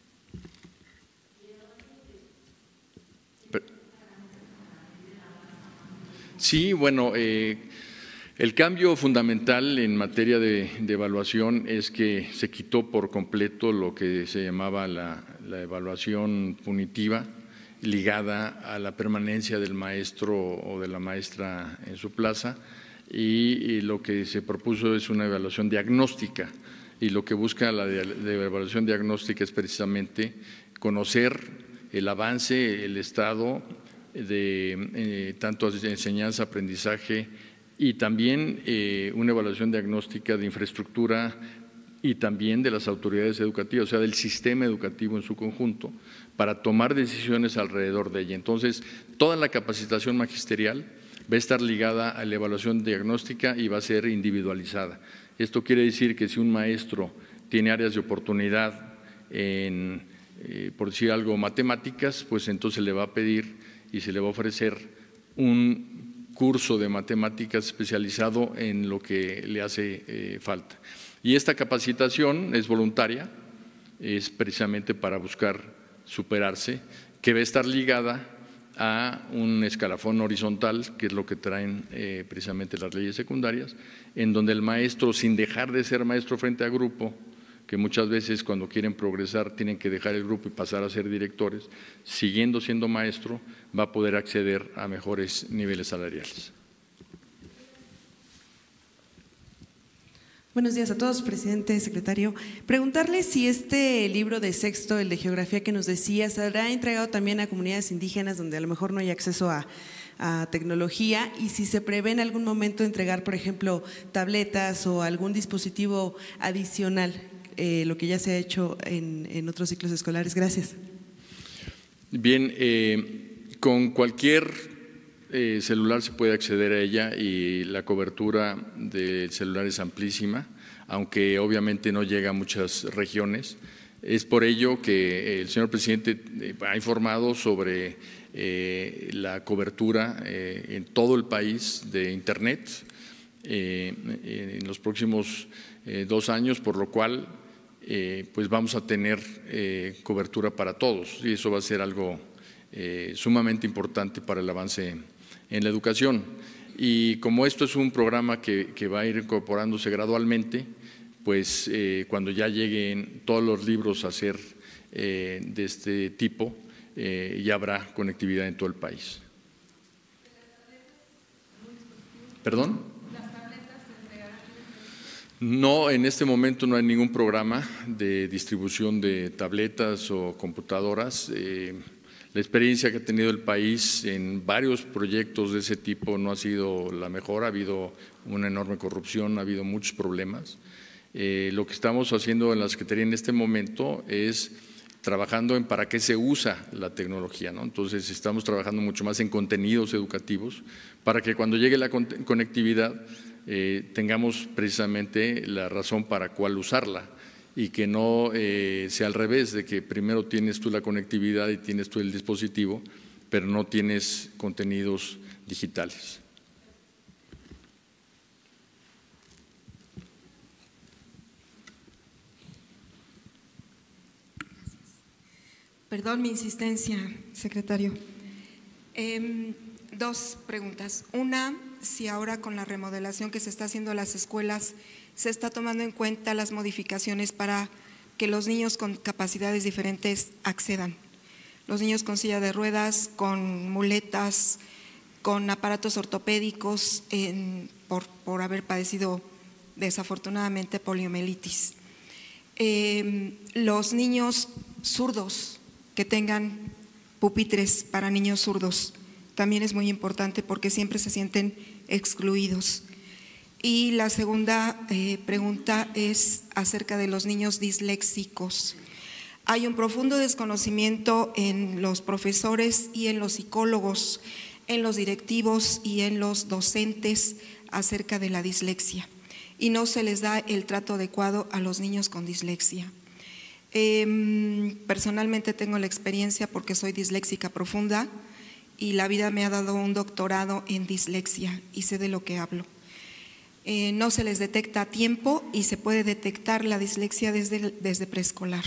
Sí, bueno, el cambio fundamental en materia de evaluación es que se quitó por completo lo que se llamaba la evaluación punitiva, ligada a la permanencia del maestro o de la maestra en su plaza, y lo que se propuso es una evaluación diagnóstica, y lo que busca la evaluación diagnóstica es precisamente conocer el avance, el estado de tanto de enseñanza, aprendizaje, y también una evaluación diagnóstica de infraestructura y también de las autoridades educativas, o sea, del sistema educativo en su conjunto, para tomar decisiones alrededor de ella. Entonces, toda la capacitación magisterial va a estar ligada a la evaluación diagnóstica y va a ser individualizada. Esto quiere decir que si un maestro tiene áreas de oportunidad en, por decir algo, matemáticas, pues entonces le va a pedir y se le va a ofrecer un curso de matemáticas especializado en lo que le hace falta. Y esta capacitación es voluntaria, es precisamente para buscar superarse que va a estar ligada a un escalafón horizontal, que es lo que traen precisamente las leyes secundarias, en donde el maestro, sin dejar de ser maestro frente a grupo, que muchas veces cuando quieren progresar tienen que dejar el grupo y pasar a ser directores, siguiendo siendo maestro, va a poder acceder a mejores niveles salariales. Buenos días a todos, presidente, secretario. Preguntarle si este libro de sexto, el de geografía que nos decía, se habrá entregado también a comunidades indígenas donde a lo mejor no hay acceso a tecnología, y si se prevé en algún momento entregar, por ejemplo, tabletas o algún dispositivo adicional, lo que ya se ha hecho en otros ciclos escolares. Gracias. Bien, con cualquier celular se puede acceder a ella y la cobertura del celular es amplísima, aunque obviamente no llega a muchas regiones. Es por ello que el señor presidente ha informado sobre la cobertura en todo el país de Internet en los próximos 2 años, por lo cual pues vamos a tener cobertura para todos, y eso va a ser algo sumamente importante para el avance en la educación. Y como esto es un programa que va a ir incorporándose gradualmente, pues cuando ya lleguen todos los libros a ser de este tipo, ya habrá conectividad en todo el país. ¿Perdón? No, en este momento no hay ningún programa de distribución de tabletas o computadoras. La experiencia que ha tenido el país en varios proyectos de ese tipo no ha sido la mejor, ha habido una enorme corrupción, ha habido muchos problemas. Lo que estamos haciendo en la Secretaría en este momento es trabajando en para qué se usa la tecnología, ¿no? Entonces estamos trabajando mucho más en contenidos educativos para que cuando llegue la conectividad tengamos precisamente la razón para cuál usarla, y que no sea al revés, de que primero tienes tú la conectividad y tienes tú el dispositivo, pero no tienes contenidos digitales. Perdón mi insistencia, secretario. 2 preguntas. Una, si ahora con la remodelación que se está haciendo a las escuelas se está tomando en cuenta las modificaciones para que los niños con capacidades diferentes accedan. Los niños con silla de ruedas, con muletas, con aparatos ortopédicos, por haber padecido desafortunadamente poliomielitis. Los niños zurdos que tengan pupitres para niños zurdos también es muy importante porque siempre se sienten excluidos. Y la segunda pregunta es acerca de los niños disléxicos. Hay un profundo desconocimiento en los profesores y en los psicólogos, en los directivos y en los docentes acerca de la dislexia, y no se les da el trato adecuado a los niños con dislexia. Personalmente tengo la experiencia porque soy disléxica profunda y la vida me ha dado un doctorado en dislexia y sé de lo que hablo. No se les detecta a tiempo y se puede detectar la dislexia desde preescolar.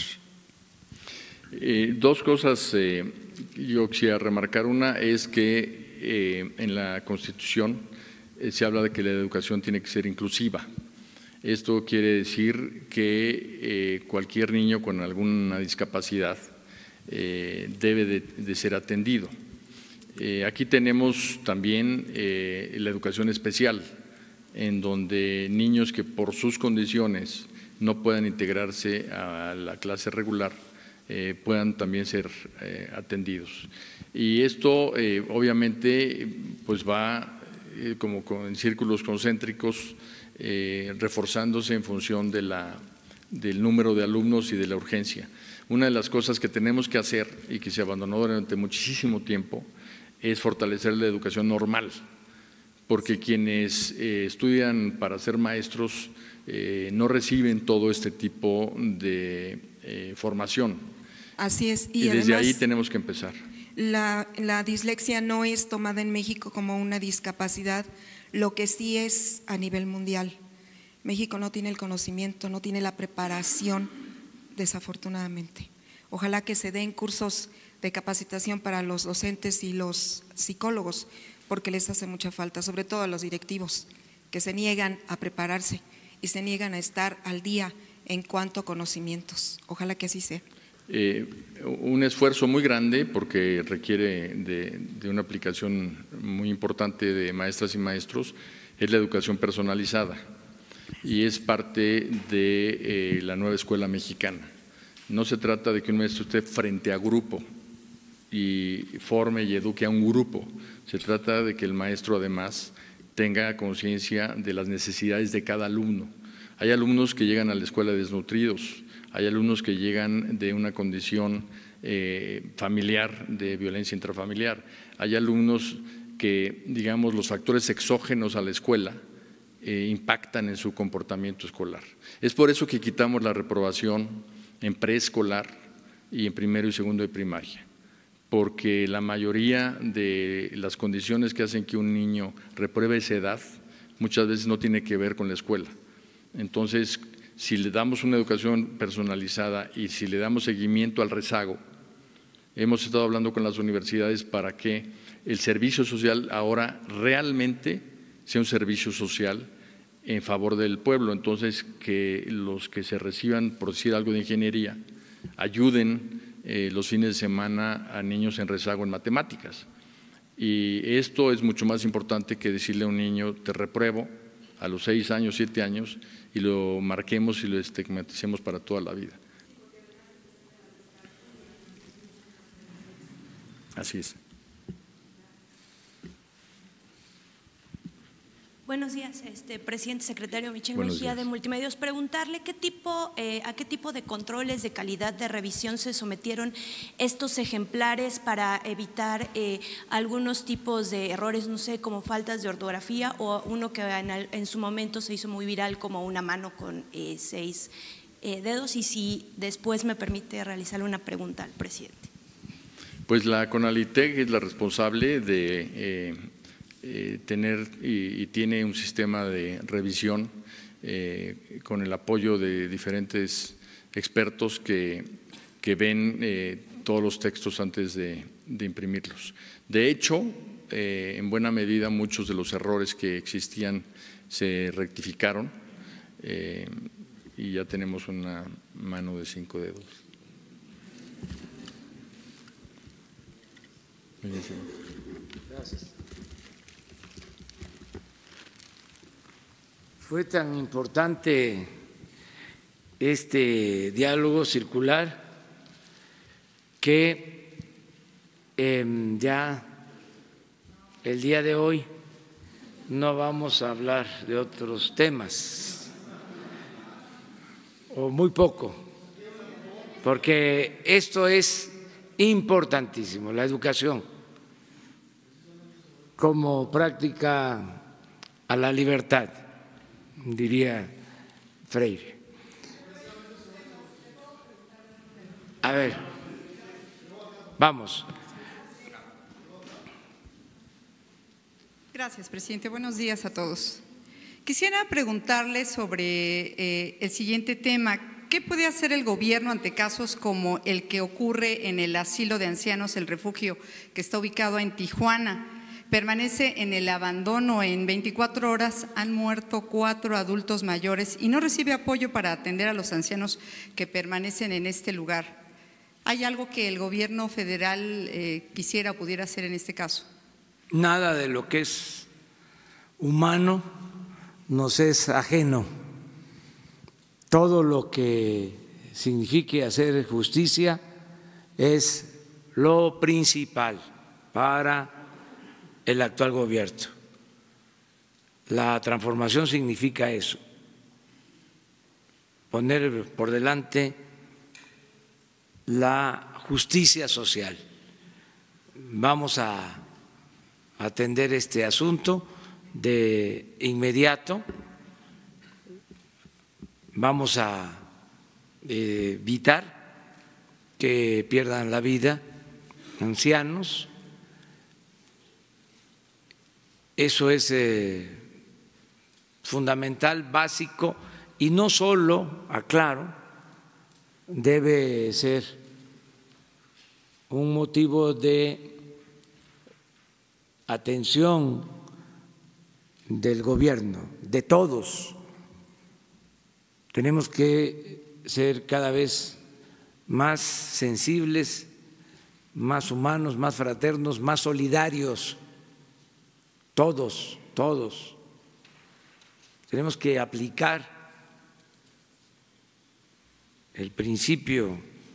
2 cosas yo quisiera remarcar. Una es que en la Constitución se habla de que la educación tiene que ser inclusiva. Esto quiere decir que cualquier niño con alguna discapacidad debe de ser atendido. Aquí tenemos también la educación especial, en donde niños que por sus condiciones no puedan integrarse a la clase regular puedan también ser atendidos. Y esto obviamente pues va como en círculos concéntricos reforzándose en función del número de alumnos y de la urgencia. Una de las cosas que tenemos que hacer y que se abandonó durante muchísimo tiempo es fortalecer la educación normal, porque quienes estudian para ser maestros no reciben todo este tipo de formación. Así es. Y desde ahí tenemos que empezar. La dislexia no es tomada en México como una discapacidad, lo que sí es a nivel mundial. México no tiene el conocimiento, no tiene la preparación, desafortunadamente. Ojalá que se den cursos de capacitación para los docentes y los psicólogos, porque les hace mucha falta, sobre todo a los directivos, que se niegan a prepararse y se niegan a estar al día en cuanto a conocimientos. Ojalá que así sea. Un esfuerzo muy grande porque requiere de una aplicación muy importante de maestras y maestros es la educación personalizada y es parte de la nueva escuela mexicana. No se trata de que un maestro esté frente a grupo y forme y eduque a un grupo, se trata de que el maestro además tenga conciencia de las necesidades de cada alumno. Hay alumnos que llegan a la escuela desnutridos, hay alumnos que llegan de una condición familiar, de violencia intrafamiliar, hay alumnos que, digamos, los factores exógenos a la escuela impactan en su comportamiento escolar. Es por eso que quitamos la reprobación en preescolar y en primero y segundo de primaria, porque la mayoría de las condiciones que hacen que un niño repruebe esa edad muchas veces no tiene que ver con la escuela. Entonces, si le damos una educación personalizada y si le damos seguimiento al rezago, hemos estado hablando con las universidades para que el servicio social ahora realmente sea un servicio social en favor del pueblo. Entonces, que los que se reciban, por decir algo de ingeniería, ayuden los fines de semana a niños en rezago en matemáticas. Y esto es mucho más importante que decirle a un niño, te repruebo a los 6 años, 7 años, y lo marquemos y lo estigmaticemos para toda la vida. Así es. Buenos días, presidente, secretario Michelle Buenos Mejía días. de Multimedios. Preguntarle a qué tipo de controles de calidad de revisión se sometieron estos ejemplares para evitar algunos tipos de errores, no sé, como faltas de ortografía o uno que en su momento se hizo muy viral como una mano con 6 dedos, y si después me permite realizarle una pregunta al presidente. Pues la CONALITEC es la responsable de tener y tiene un sistema de revisión con el apoyo de diferentes expertos que ven todos los textos antes de imprimirlos. De hecho, en buena medida muchos de los errores que existían se rectificaron y ya tenemos una mano de 5 dedos. Gracias. Fue tan importante este diálogo circular que ya el día de hoy no vamos a hablar de otros temas, o muy poco, porque esto es importantísimo, la educación como práctica a la libertad, diría Freire. A ver, vamos. Gracias, presidente. Buenos días a todos. Quisiera preguntarle sobre el siguiente tema. ¿Qué puede hacer el gobierno ante casos como el que ocurre en el asilo de ancianos El Refugio, que está ubicado en Tijuana? Permanece en el abandono. En 24 horas han muerto 4 adultos mayores y no recibe apoyo para atender a los ancianos que permanecen en este lugar. ¿Hay algo que el gobierno federal quisiera o pudiera hacer en este caso? Nada de lo que es humano nos es ajeno. Todo lo que signifique hacer justicia es lo principal para el actual gobierno. La transformación significa eso, poner por delante la justicia social. Vamos a atender este asunto de inmediato, vamos a evitar que pierdan la vida ancianos. Eso es fundamental, básico, y no solo, aclaro, debe ser un motivo de atención del gobierno, de todos. Tenemos que ser cada vez más sensibles, más humanos, más fraternos, más solidarios, todos, todos. Tenemos que aplicar el principio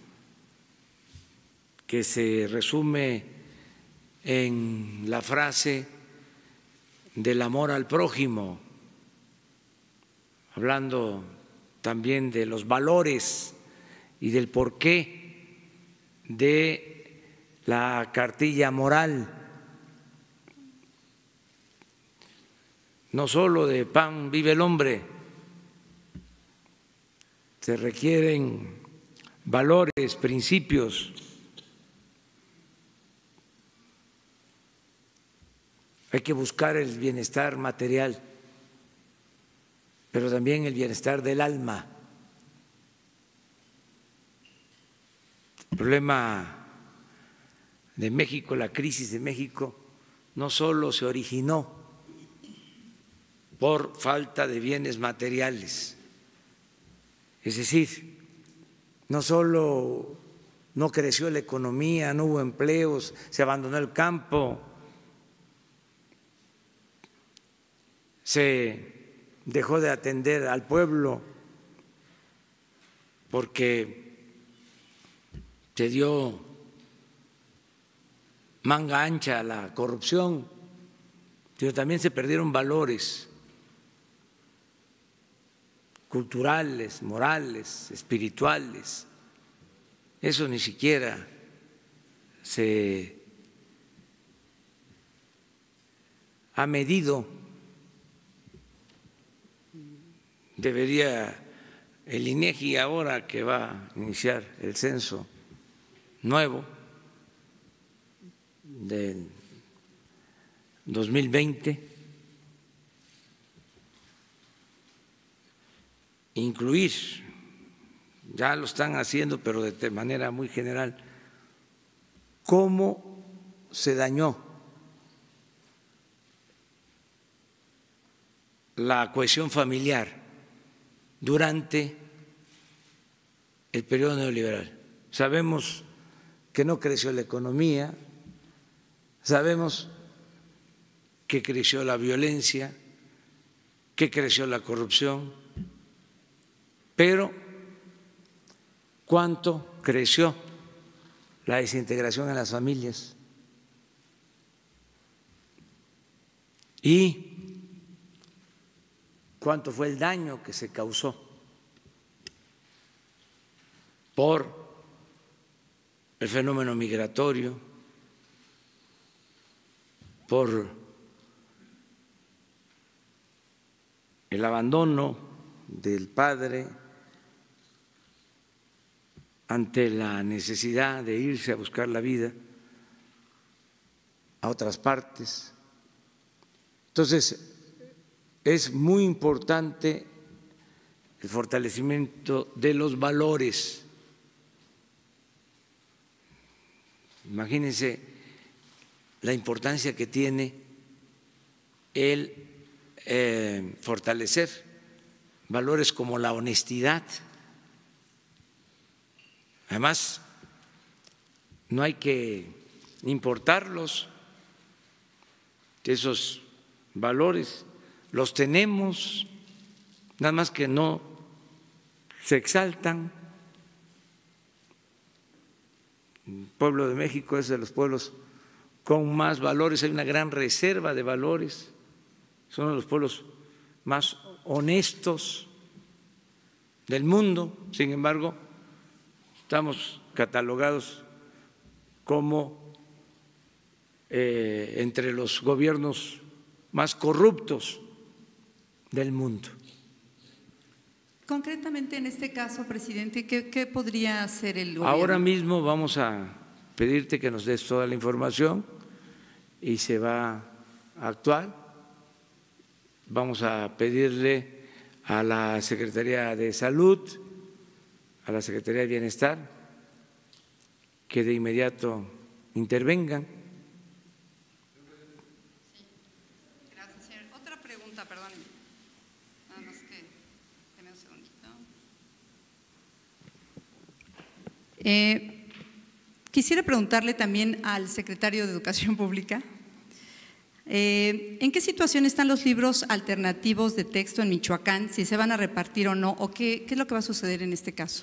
que se resume en la frase del amor al prójimo, hablando también de los valores y del porqué de la cartilla moral. No solo de pan vive el hombre, se requieren valores, principios. Hay que buscar el bienestar material, pero también el bienestar del alma. El problema de México, la crisis de México, no solo se originó por falta de bienes materiales, es decir, no solo no creció la economía, no hubo empleos, se abandonó el campo, se dejó de atender al pueblo porque se dio manga ancha a la corrupción, pero también se perdieron valores culturales, morales, espirituales. Eso ni siquiera se ha medido. Debería el INEGI, ahora que va a iniciar el censo nuevo del 2020, incluir, ya lo están haciendo, pero de manera muy general, cómo se dañó la cohesión familiar durante el periodo neoliberal. Sabemos que no creció la economía, sabemos que creció la violencia, que creció la corrupción, pero ¿cuánto creció la desintegración en las familias? ¿Y cuánto fue el daño que se causó por el fenómeno migratorio, por el abandono del padre ante la necesidad de irse a buscar la vida a otras partes? Entonces, es muy importante el fortalecimiento de los valores. Imagínense la importancia que tiene el fortalecer valores como la honestidad. Además, no hay que importarlos, esos valores los tenemos, nada más que no se exaltan. El pueblo de México es de los pueblos con más valores, hay una gran reserva de valores, son los pueblos más honestos del mundo. Sin embargo, estamos catalogados como entre los gobiernos más corruptos del mundo. Concretamente en este caso, presidente, ¿qué podría hacer el gobierno? Ahora mismo vamos a pedirte que nos des toda la información y se va a actuar. Vamos a pedirle a la Secretaría de Salud, a la Secretaría de Bienestar, que de inmediato intervengan. Gracias, señor. Otra pregunta, perdónenme. Nada más que déme un segundito. Quisiera preguntarle también al secretario de Educación Pública, ¿en qué situación están los libros alternativos de texto en Michoacán? Si se van a repartir o no, o qué es lo que va a suceder en este caso.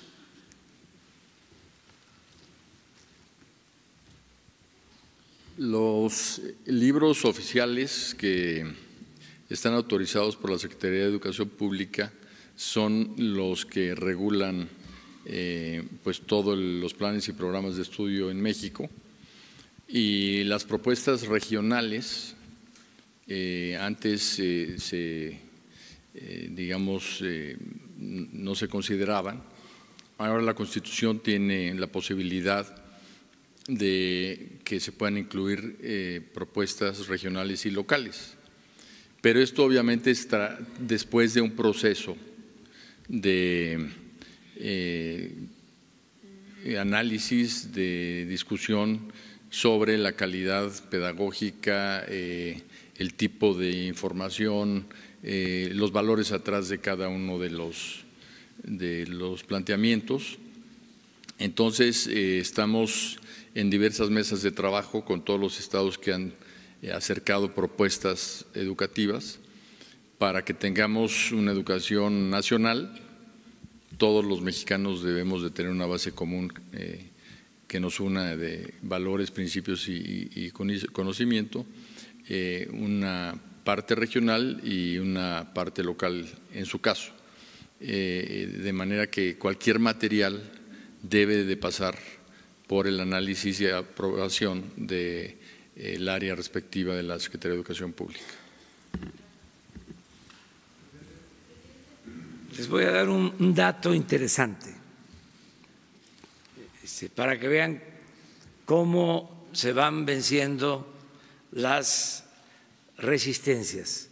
Los libros oficiales que están autorizados por la Secretaría de Educación Pública son los que regulan pues todos los planes y programas de estudio en México, y las propuestas regionales antes no se consideraban. Ahora la Constitución tiene la posibilidad de que se puedan incluir propuestas regionales y locales, pero esto obviamente está después de un proceso de análisis, de discusión sobre la calidad pedagógica, el tipo de información, los valores atrás de cada uno de los planteamientos. Entonces, estamos en diversas mesas de trabajo con todos los estados que han acercado propuestas educativas para que tengamos una educación nacional. Todos los mexicanos debemos de tener una base común que nos una de valores, principios y conocimiento, una parte regional y una parte local en su caso, de manera que cualquier material debe de pasar por el análisis y aprobación del área respectiva de la Secretaría de Educación Pública. Les voy a dar un dato interesante para que vean cómo se van venciendo las resistencias,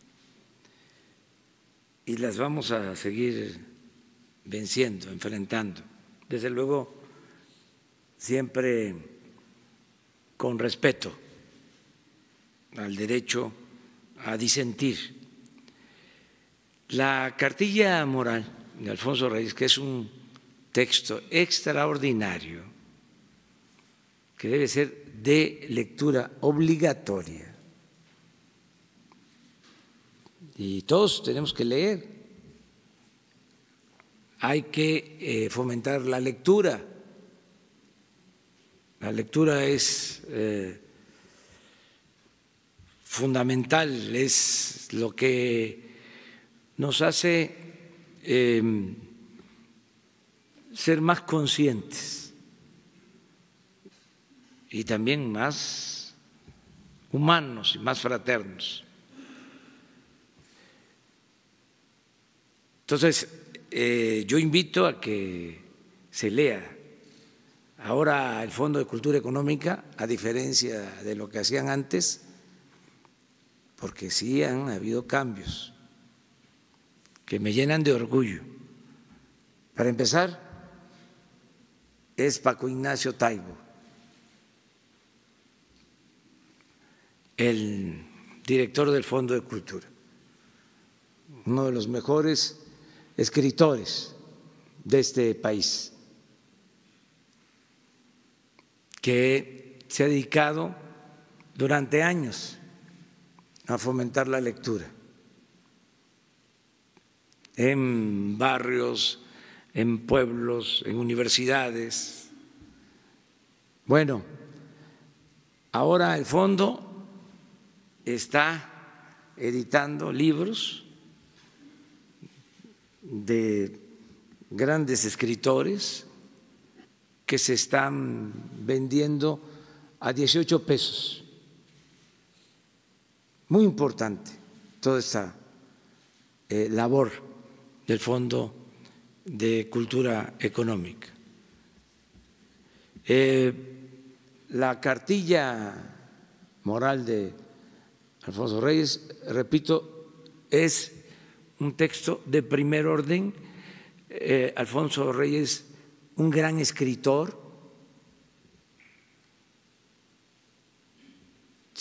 y las vamos a seguir venciendo, enfrentando. Desde luego, siempre con respeto al derecho a disentir. La cartilla moral de Alfonso Reyes, que es un texto extraordinario que debe ser de lectura obligatoria, y todos tenemos que leer. Hay que fomentar la lectura. La lectura es fundamental, es lo que nos hace ser más conscientes y también más humanos y más fraternos. Entonces, yo invito a que se lea. Ahora el Fondo de Cultura Económica, a diferencia de lo que hacían antes, porque sí han habido cambios que me llenan de orgullo. Para empezar, es Paco Ignacio Taibo, el director del Fondo de Cultura, uno de los mejores escritores de este país, que se ha dedicado durante años a fomentar la lectura en barrios, en pueblos, en universidades. Bueno, ahora el fondo está editando libros de grandes escritores que se están vendiendo a 18 pesos. Muy importante toda esta labor del Fondo de Cultura Económica. La cartilla moral de Alfonso Reyes, repito, es un texto de primer orden. Alfonso Reyes, un gran escritor,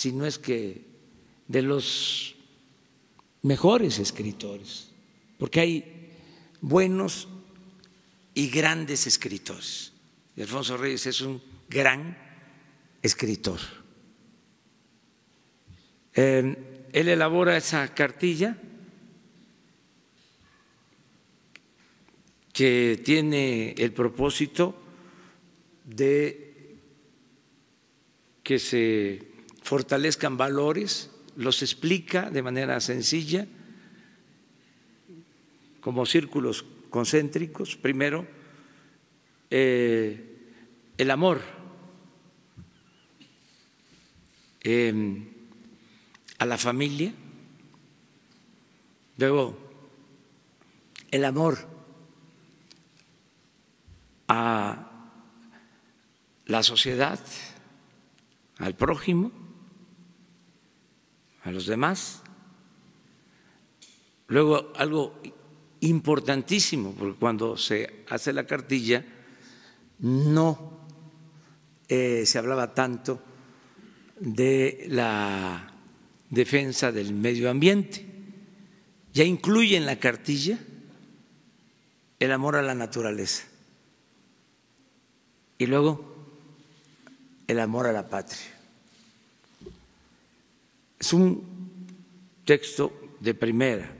si no es que de los mejores escritores, porque hay buenos y grandes escritores. Y Alfonso Reyes es un gran escritor. Él elabora esa cartilla que tiene el propósito de que se fortalezcan valores, los explica de manera sencilla, como círculos concéntricos. Primero, el amor, a la familia, luego el amor a la sociedad, al prójimo, a los demás. Luego algo importantísimo, porque cuando se hace la cartilla no se hablaba tanto de la defensa del medio ambiente. Ya incluye en la cartilla el amor a la naturaleza y luego el amor a la patria. Es un texto de primera.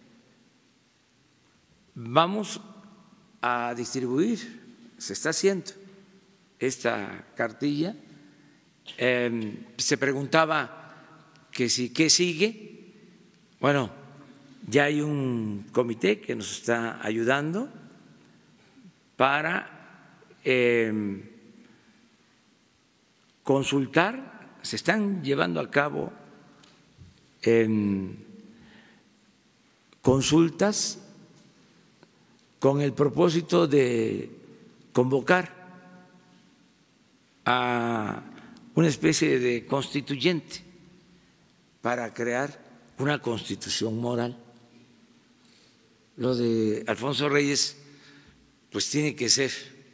Vamos a distribuir, se está haciendo esta cartilla. Se preguntaba que si qué sigue. Bueno, ya hay un comité que nos está ayudando para consultar. Se están llevando a cabo consultas con el propósito de convocar a una especie de constituyente para crear una constitución moral. Lo de Alfonso Reyes pues tiene que ser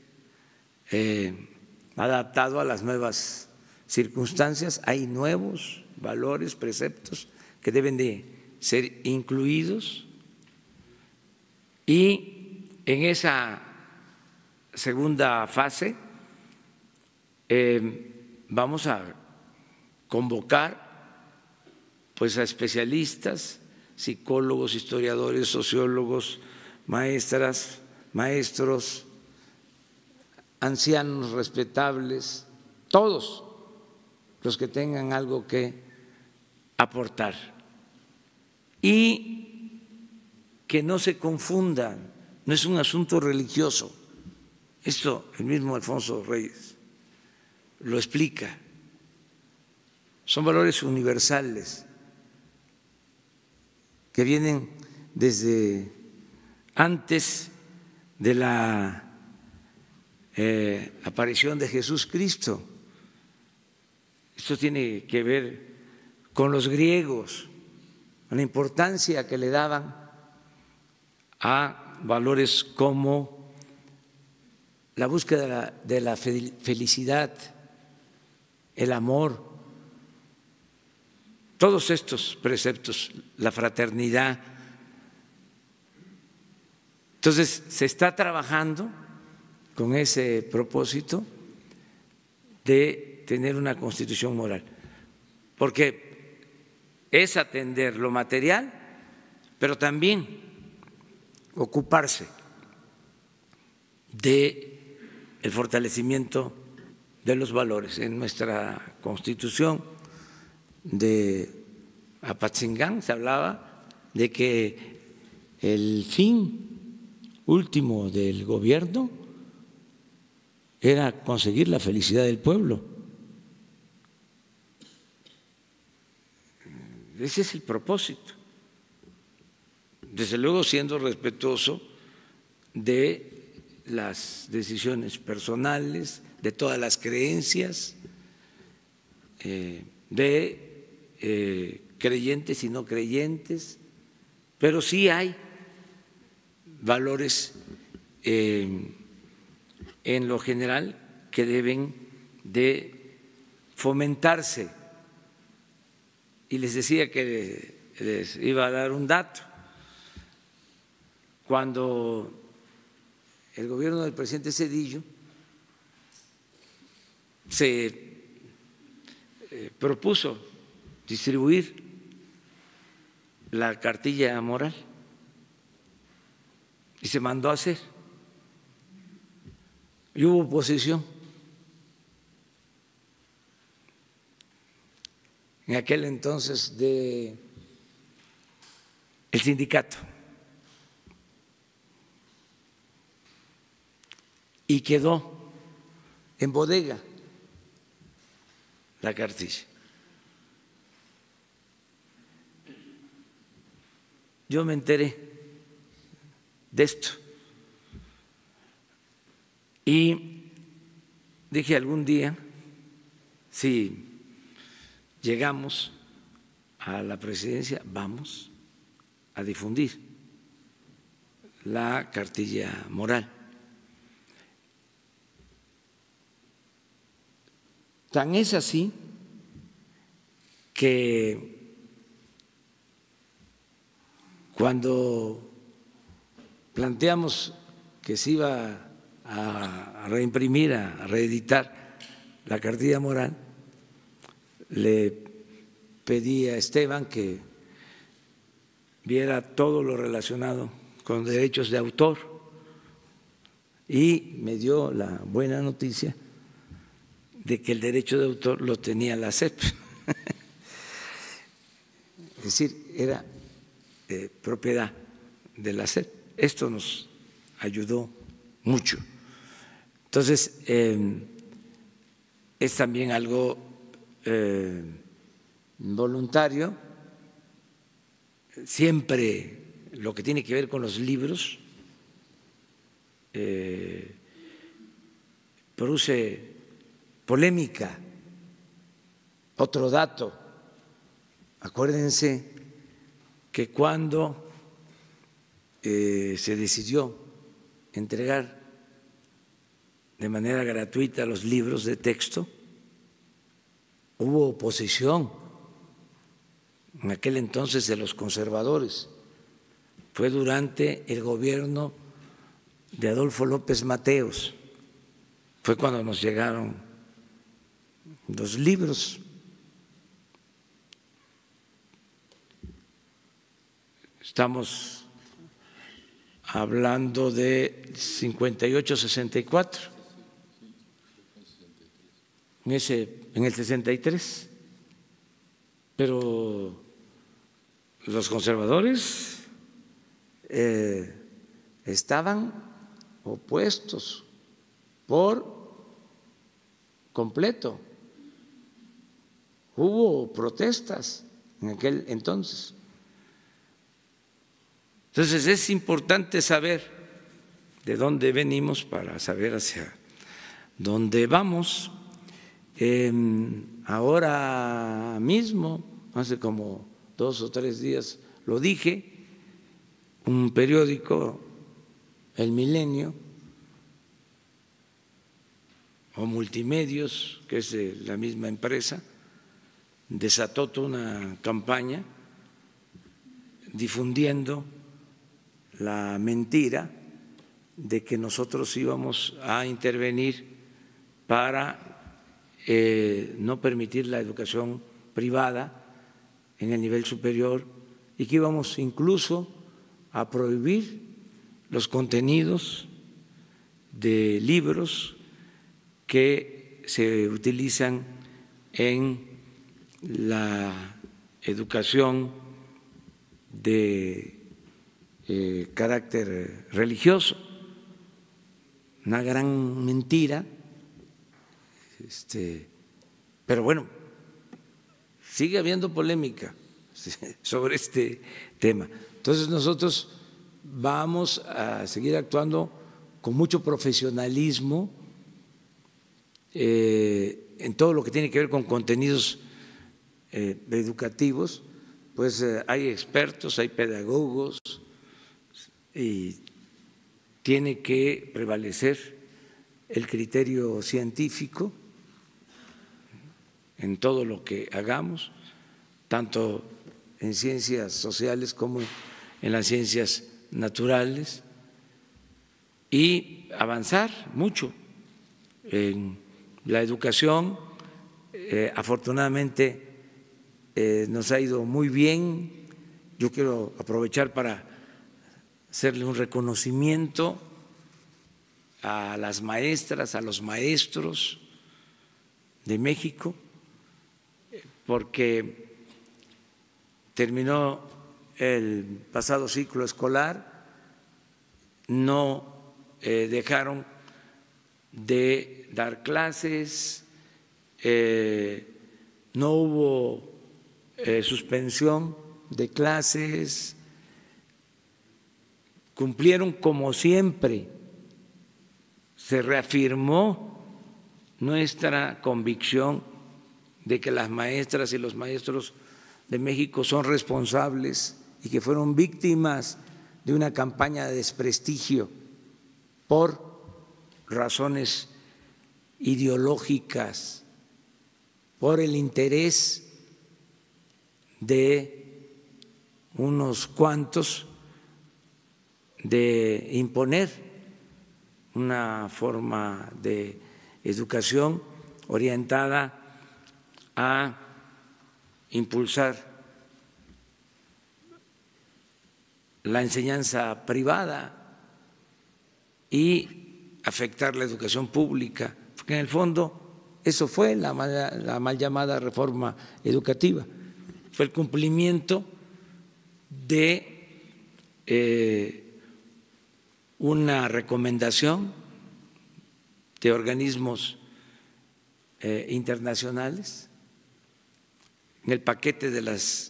adaptado a las nuevas circunstancias. Hay nuevos valores, preceptos que deben de ser incluidos, y en esa segunda fase vamos a convocar pues a especialistas, psicólogos, historiadores, sociólogos, maestras, maestros, ancianos respetables, todos los que tengan algo que aportar, y que no se confundan, no es un asunto religioso. Esto el mismo Alfonso Reyes lo explica. Son valores universales que vienen desde antes de la aparición de Jesús Cristo. Esto tiene que ver con los griegos, con la importancia que le daban a valores como la búsqueda de la felicidad, el amor, todos estos preceptos, la fraternidad. Entonces, se está trabajando con ese propósito de tener una constitución moral, porque es atender lo material, pero también ocuparse de el fortalecimiento de los valores. En nuestra Constitución de Apatzingán se hablaba de que el fin último del gobierno era conseguir la felicidad del pueblo. Ese es el propósito. Desde luego siendo respetuoso de las decisiones personales, de todas las creencias, de creyentes y no creyentes, pero sí hay valores en lo general que deben de fomentarse y les decía que les iba a dar un dato. Cuando el gobierno del presidente Zedillo se propuso distribuir la cartilla moral y se mandó a hacer, y hubo oposición. En aquel entonces del sindicato, y quedó en bodega la cartilla. Yo me enteré de esto y dije algún día, si llegamos a la presidencia, vamos a difundir la cartilla moral. Tan es así que cuando planteamos que se iba a reimprimir, a reeditar la cartilla moral, le pedí a Esteban que viera todo lo relacionado con derechos de autor y me dio la buena noticia de que el derecho de autor lo tenía la SEP. Es decir, era propiedad de la SEP. Esto nos ayudó mucho. Entonces, es también algo voluntario. Siempre lo que tiene que ver con los libros produce polémica. Otro dato, acuérdense que cuando se decidió entregar de manera gratuita los libros de texto, hubo oposición en aquel entonces de los conservadores. Fue durante el gobierno de Adolfo López Mateos, fue cuando nos llegaron los libros. Estamos hablando de 58-64, en el 63, pero los conservadores estaban opuestos por completo. Hubo protestas en aquel entonces. Entonces es importante saber de dónde venimos para saber hacia dónde vamos. Ahora mismo, hace como 2 o 3 días lo dije, un periódico, El Milenio, o Multimedios, que es de la misma empresa, desató toda una campaña difundiendo la mentira de que nosotros íbamos a intervenir para no permitir la educación privada en el nivel superior y que íbamos incluso a prohibir los contenidos de libros que se utilizan en la educación de carácter religioso. Una gran mentira, pero bueno, sigue habiendo polémica sobre este tema. Entonces nosotros vamos a seguir actuando con mucho profesionalismo en todo lo que tiene que ver con contenidos educativos. Pues hay expertos, hay pedagogos y tiene que prevalecer el criterio científico en todo lo que hagamos. tanto en ciencias sociales como en las ciencias naturales, y avanzar mucho en la educación. Afortunadamente nos ha ido muy bien. Yo quiero aprovechar para hacerle un reconocimiento a las maestras, a los maestros de México, porque terminó el pasado ciclo escolar, no dejaron de dar clases, no hubo suspensión de clases, cumplieron como siempre. Se reafirmó nuestra convicción de que las maestras y los maestros de México son responsables y que fueron víctimas de una campaña de desprestigio por razones ideológicas, por el interés de unos cuantos de imponer una forma de educación orientada a impulsar la enseñanza privada y afectar la educación pública, porque en el fondo eso fue la mal llamada reforma educativa, fue el cumplimiento de una recomendación de organismos internacionales. En el paquete de las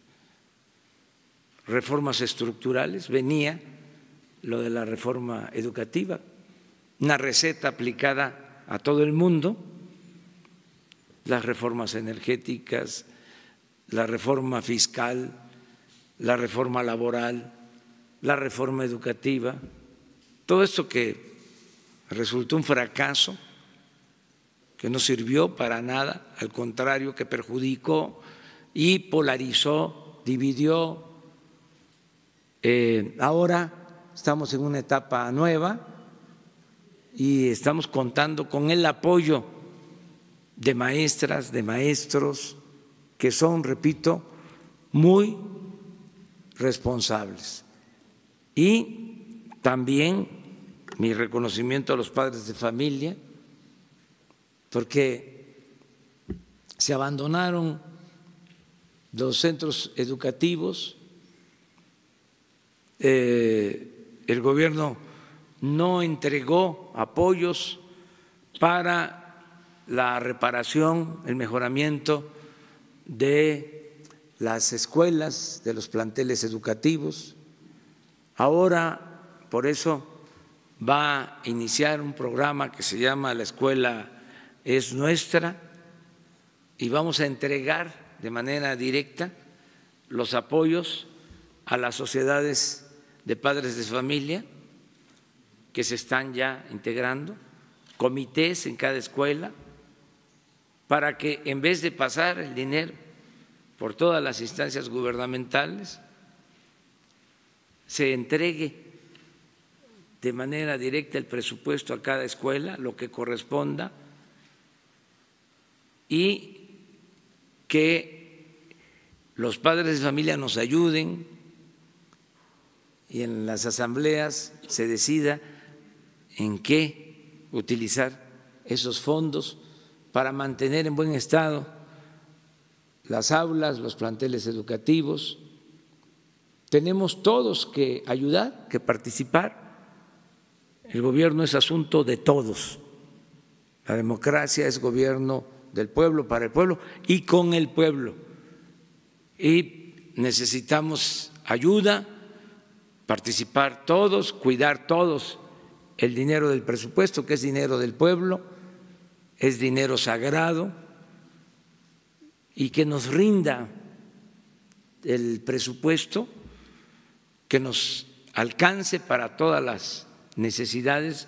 reformas estructurales venía lo de la reforma educativa, una receta aplicada a todo el mundo, las reformas energéticas, la reforma fiscal, la reforma laboral, la reforma educativa, todo esto que resultó un fracaso, que no sirvió para nada, al contrario, que perjudicó y polarizó, dividió. Ahora estamos en una etapa nueva y estamos contando con el apoyo de maestras, de maestros, que son, repito, muy responsables. Y también mi reconocimiento a los padres de familia, porque se abandonaron los centros educativos, el gobierno no entregó apoyos para la reparación, el mejoramiento de las escuelas, de los planteles educativos. Ahora, por eso, va a iniciar un programa que se llama La Escuela es Nuestra, y vamos a entregar de manera directa los apoyos a las sociedades de padres de familia que se están ya integrando, comités en cada escuela, para que en vez de pasar el dinero por todas las instancias gubernamentales, se entregue de manera directa el presupuesto a cada escuela, lo que corresponda, y que los padres de familia nos ayuden y en las asambleas se decida en qué utilizar esos fondos para mantener en buen estado las aulas, los planteles educativos. Tenemos todos que ayudar, que participar. El gobierno es asunto de todos. La democracia es gobierno del pueblo, para el pueblo y con el pueblo. Y necesitamos ayuda, participar todos, cuidar todos el dinero del presupuesto, que es dinero del pueblo, es dinero sagrado, y que nos rinda el presupuesto, que nos alcance para todas las necesidades,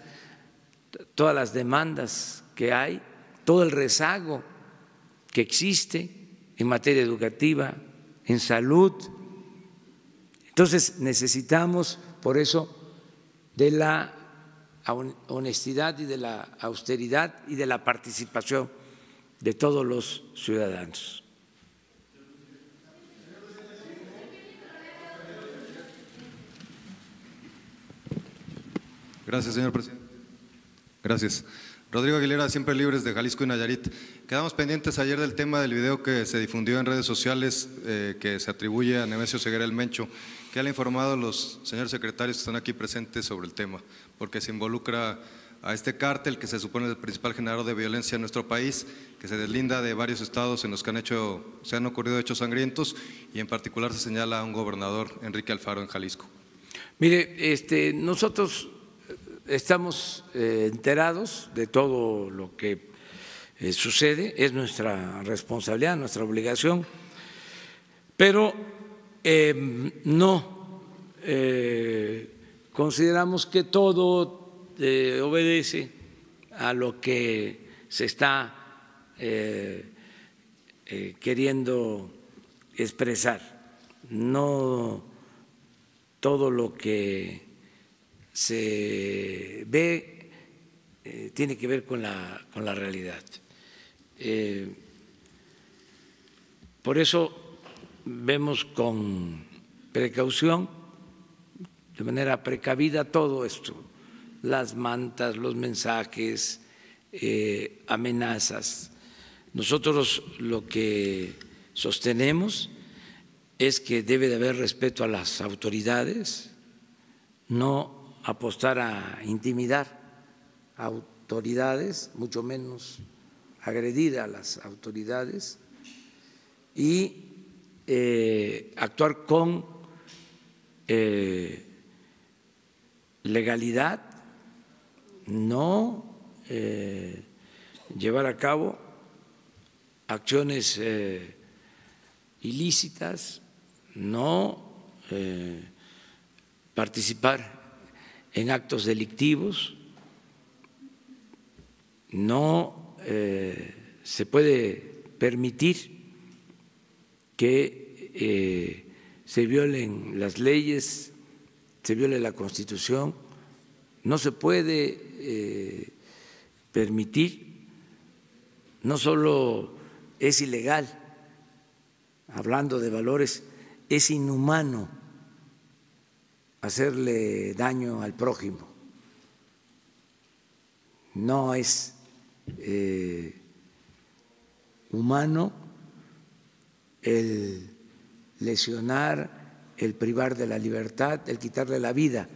todas las demandas que hay, todo el rezago que existe en materia educativa, en salud. Entonces necesitamos, por eso, de la honestidad y de la austeridad y de la participación de todos los ciudadanos. Gracias, señor presidente. Gracias. Rodrigo Aguilera, Siempre Libres, de Jalisco y Nayarit. Quedamos pendientes ayer del tema del video que se difundió en redes sociales que se atribuye a Nemesio Ceguera el Mencho. ¿Qué le han informado los señores secretarios que están aquí presentes sobre el tema? Porque se involucra a este cártel que se supone es el principal generador de violencia en nuestro país, que se deslinda de varios estados en los que se han ocurrido hechos sangrientos, y en particular se señala a un gobernador, Enrique Alfaro, en Jalisco. Mire, nosotros estamos enterados de todo lo que sucede, es nuestra responsabilidad, nuestra obligación, pero no consideramos que todo obedece a lo que se está queriendo expresar. No todo lo que se ve tiene que ver con la realidad. Por eso vemos con precaución, de manera precavida, todo esto, las mantas, los mensajes, amenazas. Nosotros lo que sostenemos es que debe de haber respeto a las autoridades, no apostar a intimidar a autoridades, mucho menos agredir a las autoridades, y actuar con legalidad, no llevar a cabo acciones ilícitas, no participar en actos delictivos, no se puede permitir que se violen las leyes, se viole la Constitución, no se puede permitir, no solo es ilegal, hablando de valores, es inhumano hacerle daño al prójimo, no es humano el lesionar, el privar de la libertad, el quitarle la vida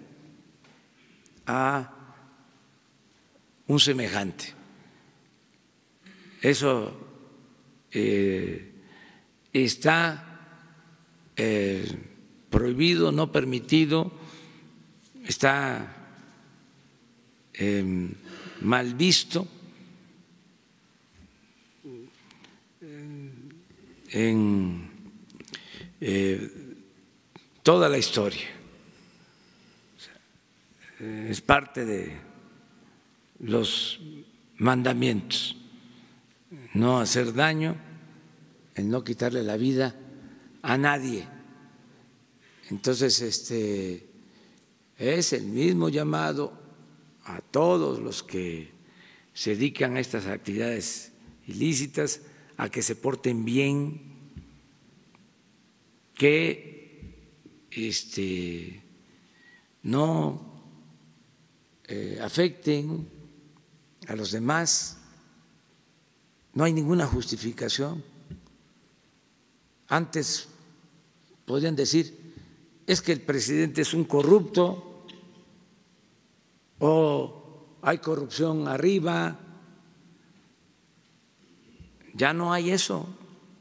a un semejante. Eso está prohibido, no permitido, está mal visto en toda la historia. Es parte de los mandamientos, no hacer daño, el no quitarle la vida a nadie. Entonces, es el mismo llamado a todos los que se dedican a estas actividades ilícitas a que se porten bien, que no afecten a los demás. No hay ninguna justificación. Antes podían decir, es que el presidente es un corrupto o hay corrupción arriba. Ya no hay eso.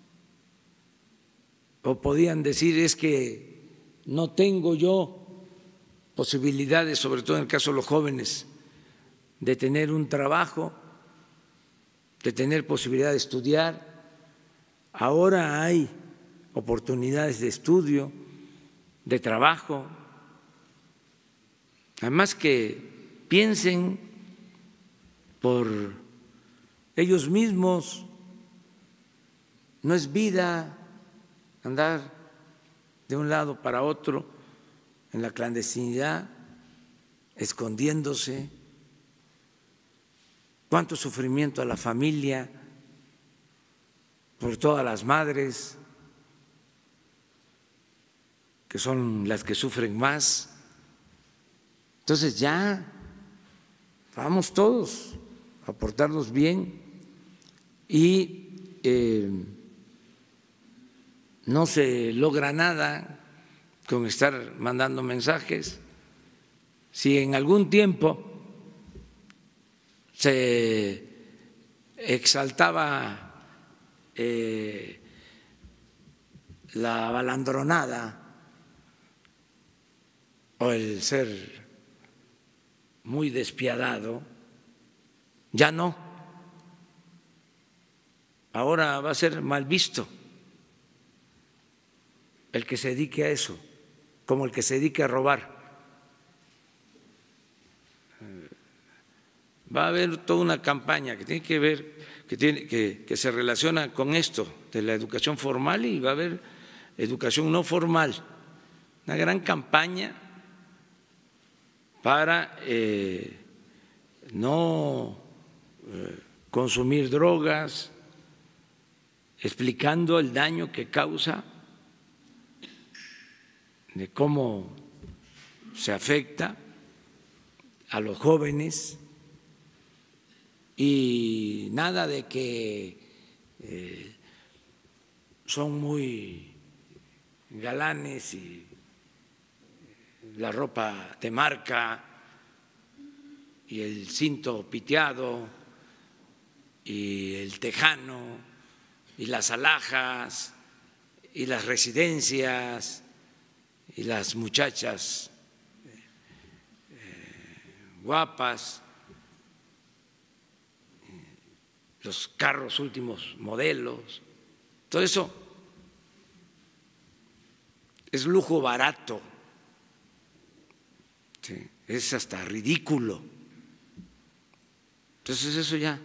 O podían decir, es que no tengo yo posibilidades, sobre todo en el caso de los jóvenes, de tener un trabajo, de tener posibilidad de estudiar. Ahora hay oportunidades de estudio, de trabajo. Además, que piensen por ellos mismos, No es vida andar de un lado para otro en la clandestinidad, escondiéndose. Cuánto sufrimiento a la familia, por todas las madres, que son las que sufren más. Entonces ya vamos todos a portarnos bien y no se logra nada con estar mandando mensajes. Si en algún tiempo se exaltaba la balandronada o el ser muy despiadado, ya no. Ahora va a ser mal visto el que se dedique a eso, como el que se dedique a robar. Va a haber toda una campaña que tiene que ver, que se relaciona con esto de la educación formal, y va a haber educación no formal, una gran campaña para no consumir drogas, explicando el daño que causa, de cómo se afecta a los jóvenes, y nada de que son muy galanes y la ropa de marca y el cinto piteado y el tejano y las alhajas y las residencias y las muchachas guapas, los carros últimos modelos, todo eso es lujo barato, ¿sí? Es hasta ridículo. Entonces eso ya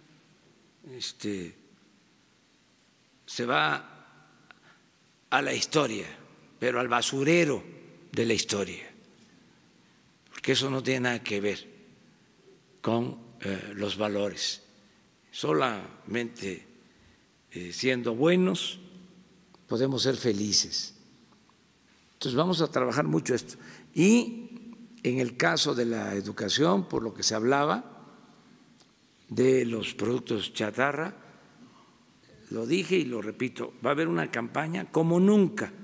se va a la historia, pero al basurero de la historia, porque eso no tiene nada que ver con los valores. Solamente siendo buenos podemos ser felices. Entonces vamos a trabajar mucho esto. Y en el caso de la educación, por lo que se hablaba de los productos chatarra, lo dije y lo repito, va a haber una campaña como nunca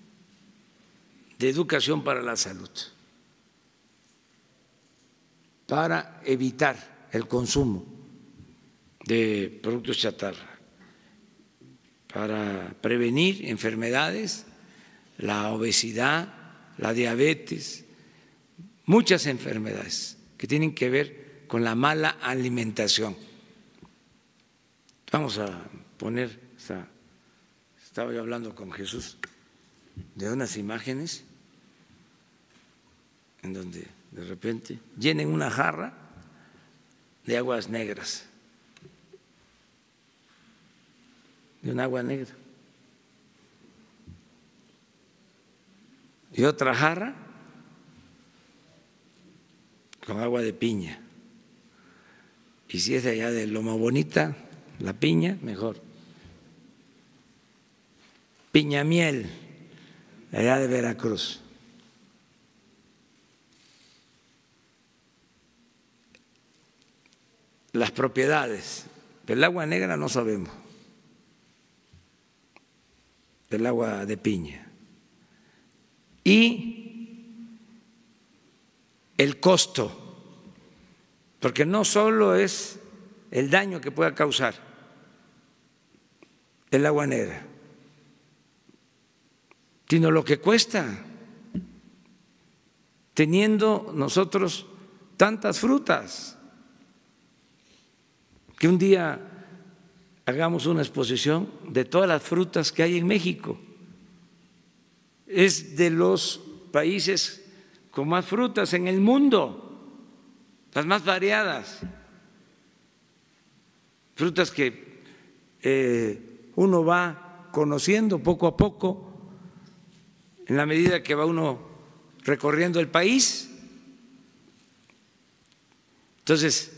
de educación para la salud, para evitar el consumo de productos chatarra, para prevenir enfermedades, la obesidad, la diabetes, muchas enfermedades que tienen que ver con la mala alimentación. Vamos a poner, estaba yo hablando con Jesús de unas imágenes en donde de repente llenen una jarra de aguas negras, de un agua negra, y otra jarra con agua de piña, y si es de allá de Loma Bonita, la piña, mejor. Piña miel, allá de Veracruz. Las propiedades del agua negra no sabemos, del agua de piña, y el costo, porque no solo es el daño que pueda causar el agua negra, sino lo que cuesta, teniendo nosotros tantas frutas, que un día hagamos una exposición de todas las frutas que hay en México. Es de los países con más frutas en el mundo, las más variadas, frutas que uno va conociendo poco a poco, en la medida que va uno recorriendo el país. Entonces,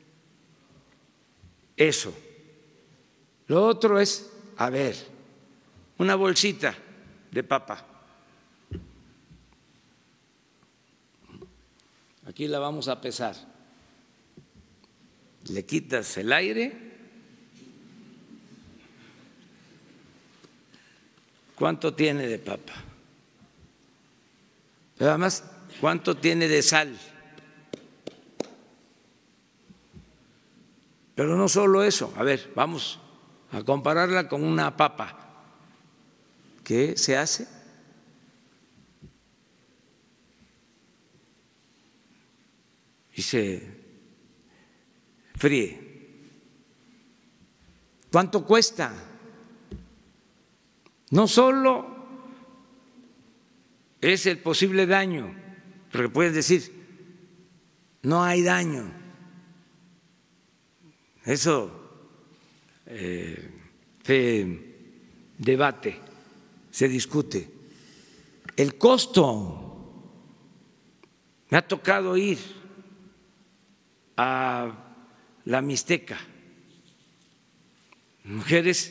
eso. Lo otro es, a ver, una bolsita de papa. Aquí la vamos a pesar. Le quitas el aire. ¿Cuánto tiene de papa? Pero además, ¿cuánto tiene de sal? Pero no solo eso. A ver, vamos a compararla con una papa. ¿Qué se hace? Y se fríe. ¿Cuánto cuesta? No solo es el posible daño, porque puedes decir, no hay daño. Eso se debate, se discute. El costo, me ha tocado ir a la Mixteca, mujeres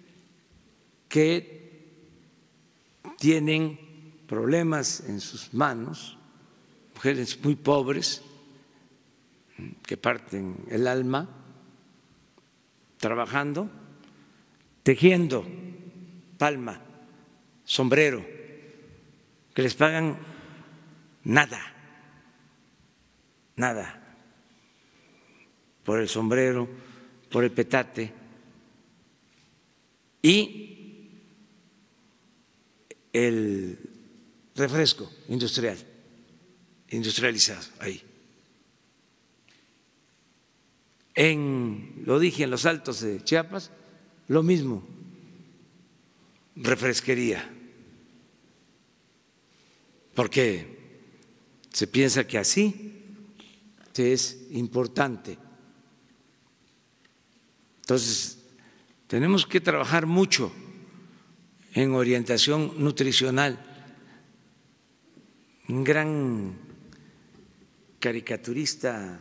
que tienen problemas en sus manos, mujeres muy pobres que parten el alma trabajando, tejiendo palma, sombrero, que les pagan nada, nada por el sombrero, por el petate y el refresco industrializado ahí. Lo dije, en los Altos de Chiapas, lo mismo, refresquería, porque se piensa que así es importante. Entonces, tenemos que trabajar mucho en orientación nutricional. Un gran caricaturista,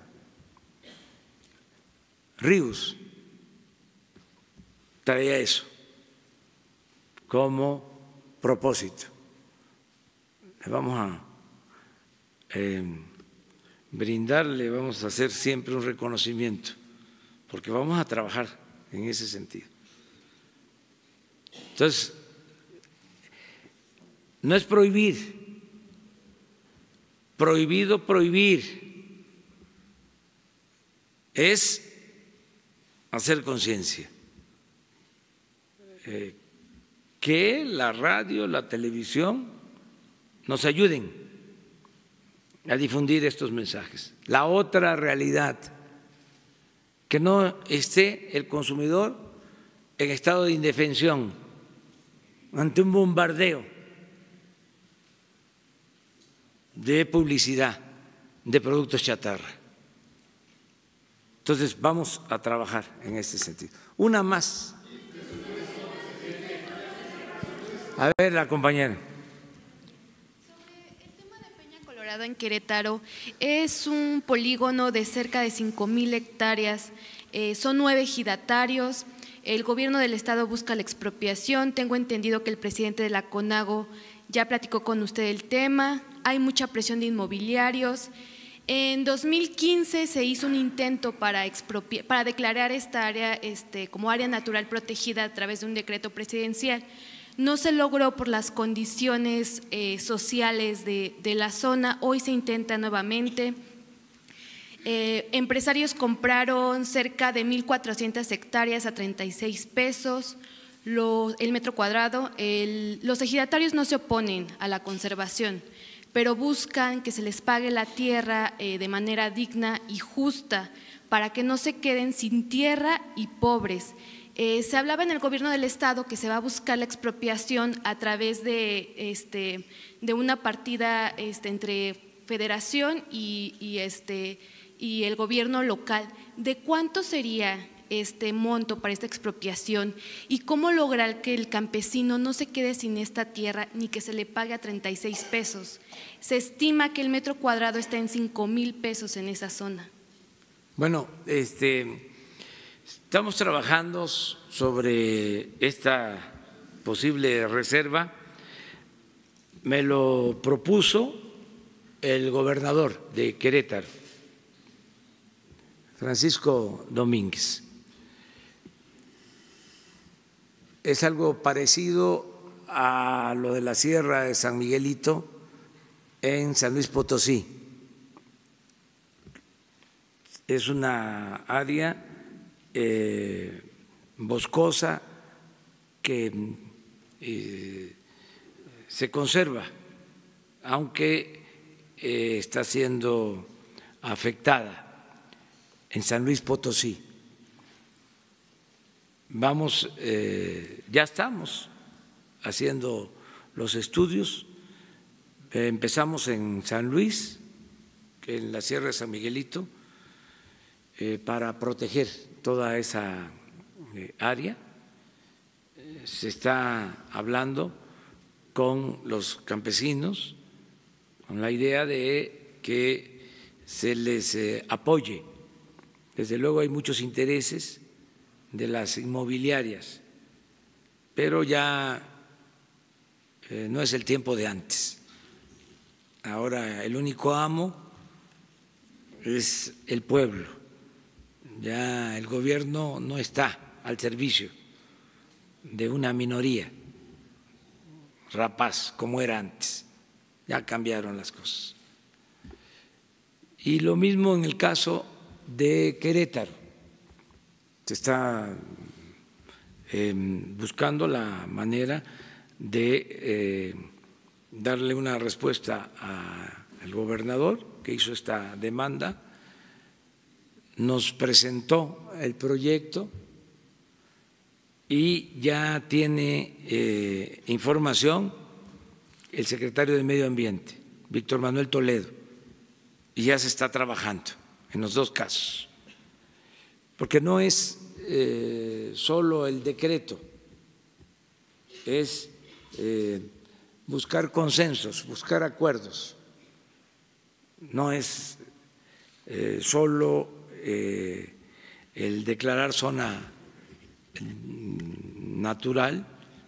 Ríos, traía eso como propósito. Le vamos a brindarle, vamos a hacer siempre un reconocimiento, porque vamos a trabajar en ese sentido. Entonces, no es prohibir, prohibido prohibir, es hacer conciencia, que la radio, la televisión nos ayuden a difundir estos mensajes. La otra realidad, que no esté el consumidor en estado de indefensión ante un bombardeo de publicidad de productos chatarra. Entonces vamos a trabajar en este sentido. Una más. A ver, la compañera. Colorado en Querétaro es un polígono de cerca de 5,000 hectáreas, son 9 ejidatarios, el gobierno del estado busca la expropiación, tengo entendido que el presidente de la CONAGO ya platicó con usted el tema, hay mucha presión de inmobiliarios. En 2015 se hizo un intento para declarar esta área como área natural protegida a través de un decreto presidencial. No se logró por las condiciones sociales de la zona, hoy se intenta nuevamente. Empresarios compraron cerca de 1,400 hectáreas a 36 pesos el metro cuadrado. Los ejidatarios no se oponen a la conservación, pero buscan que se les pague la tierra de manera digna y justa para que no se queden sin tierra y pobres. Se hablaba en el gobierno del estado que se va a buscar la expropiación a través de una partida entre federación y el gobierno local. ¿De cuánto sería este monto para esta expropiación y cómo lograr que el campesino no se quede sin esta tierra ni que se le pague a 36 pesos. Se estima que el metro cuadrado está en 5,000 pesos en esa zona. Bueno, estamos trabajando sobre esta posible reserva. Me lo propuso el gobernador de Querétaro, Francisco Domínguez. Es algo parecido a lo de la Sierra de San Miguelito en San Luis Potosí. Es una área boscosa que se conserva, aunque está siendo afectada en San Luis Potosí. Ya estamos haciendo los estudios. Empezamos en San Luis, en la Sierra de San Miguelito, para proteger toda esa área. Se está hablando con los campesinos con la idea de que se les apoye. Desde luego hay muchos intereses de las inmobiliarias, pero ya no es el tiempo de antes. Ahora el único amo es el pueblo. Ya el gobierno no está al servicio de una minoría rapaz como era antes. Ya cambiaron las cosas. Y lo mismo en el caso de Querétaro. Se está buscando la manera de darle una respuesta al gobernador que hizo esta demanda. Nos presentó el proyecto y ya tiene información el secretario de Medio Ambiente, Víctor Manuel Toledo, y ya se está trabajando en los dos casos, porque no es solo el decreto, es buscar consensos, buscar acuerdos, no es solo el declarar zona natural,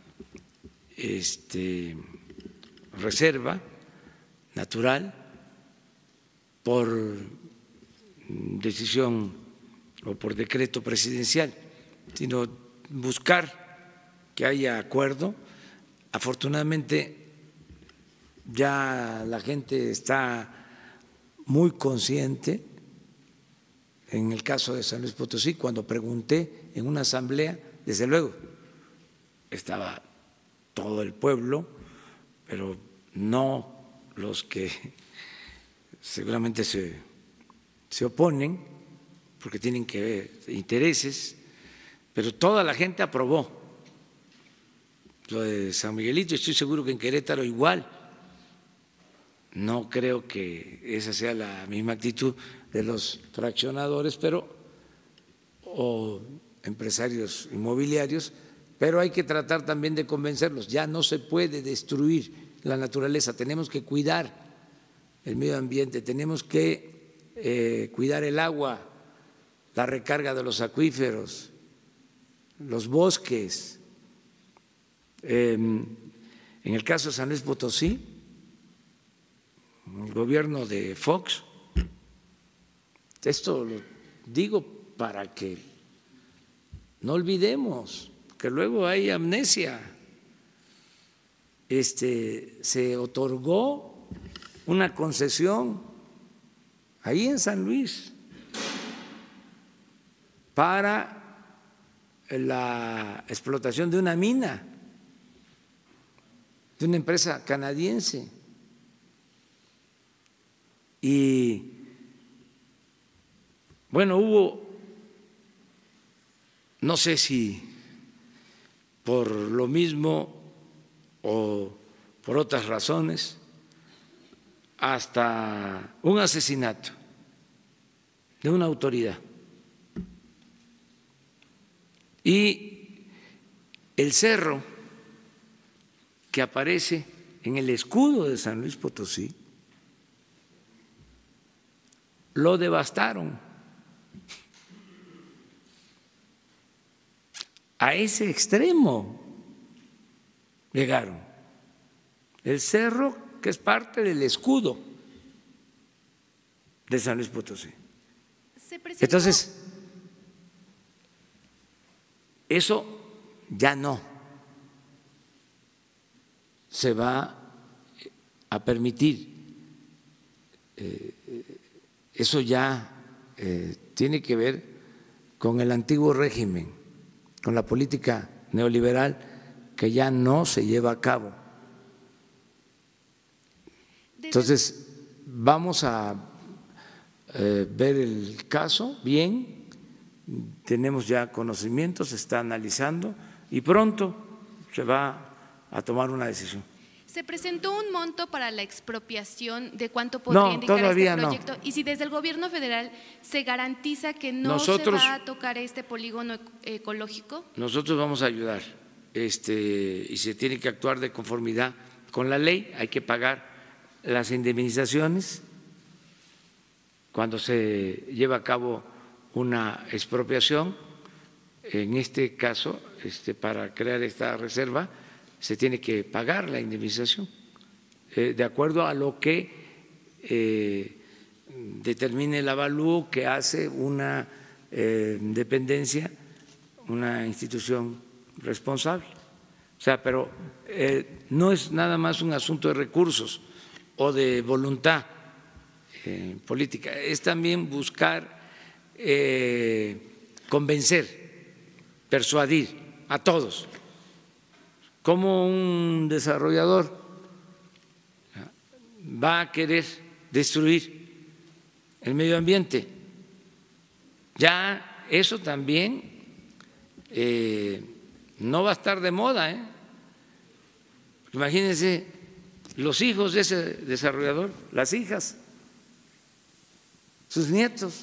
reserva natural por decisión o por decreto presidencial, sino buscar que haya acuerdo. Afortunadamente ya la gente está muy consciente. En el caso de San Luis Potosí, cuando pregunté en una asamblea, desde luego estaba todo el pueblo, pero no los que seguramente se oponen, porque tienen que ver intereses, pero toda la gente aprobó lo de San Miguelito. Estoy seguro que en Querétaro igual. No creo que esa sea la misma actitud de los fraccionadores, o empresarios inmobiliarios, pero hay que tratar también de convencerlos. Ya no se puede destruir la naturaleza, tenemos que cuidar el medio ambiente, tenemos que cuidar el agua, la recarga de los acuíferos, los bosques. En el caso de San Luis Potosí, el gobierno de Fox, esto lo digo para que no olvidemos que luego hay amnesia. Se otorgó una concesión ahí en San Luis para la explotación de una mina de una empresa canadiense. Y bueno, hubo, no sé si por lo mismo o por otras razones, hasta un asesinato de una autoridad Y el cerro que aparece en el escudo de San Luis Potosí lo devastaron. A ese extremo llegaron. El cerro que es parte del escudo de San Luis Potosí. Entonces, eso ya no se va a permitir. Eso ya tiene que ver con el antiguo régimen, con la política neoliberal que ya no se lleva a cabo. Entonces, vamos a ver el caso bien, tenemos ya conocimientos, se está analizando y pronto se va a tomar una decisión. ¿Se presentó un monto para la expropiación de cuánto podría indicar este proyecto? No. Y si desde el gobierno federal se garantiza que se va a tocar este polígono ecológico. Nosotros vamos a ayudar y se tiene que actuar de conformidad con la ley, hay que pagar las indemnizaciones cuando se lleva a cabo una expropiación. En este caso, para crear esta reserva, se tiene que pagar la indemnización de acuerdo a lo que determine el avalúo que hace una dependencia, una institución responsable. O sea, pero no es nada más un asunto de recursos o de voluntad política, es también buscar convencer, persuadir a todos. ¿Cómo un desarrollador va a querer destruir el medio ambiente? Ya eso también no va a estar de moda, Imagínense los hijos de ese desarrollador, las hijas, sus nietos.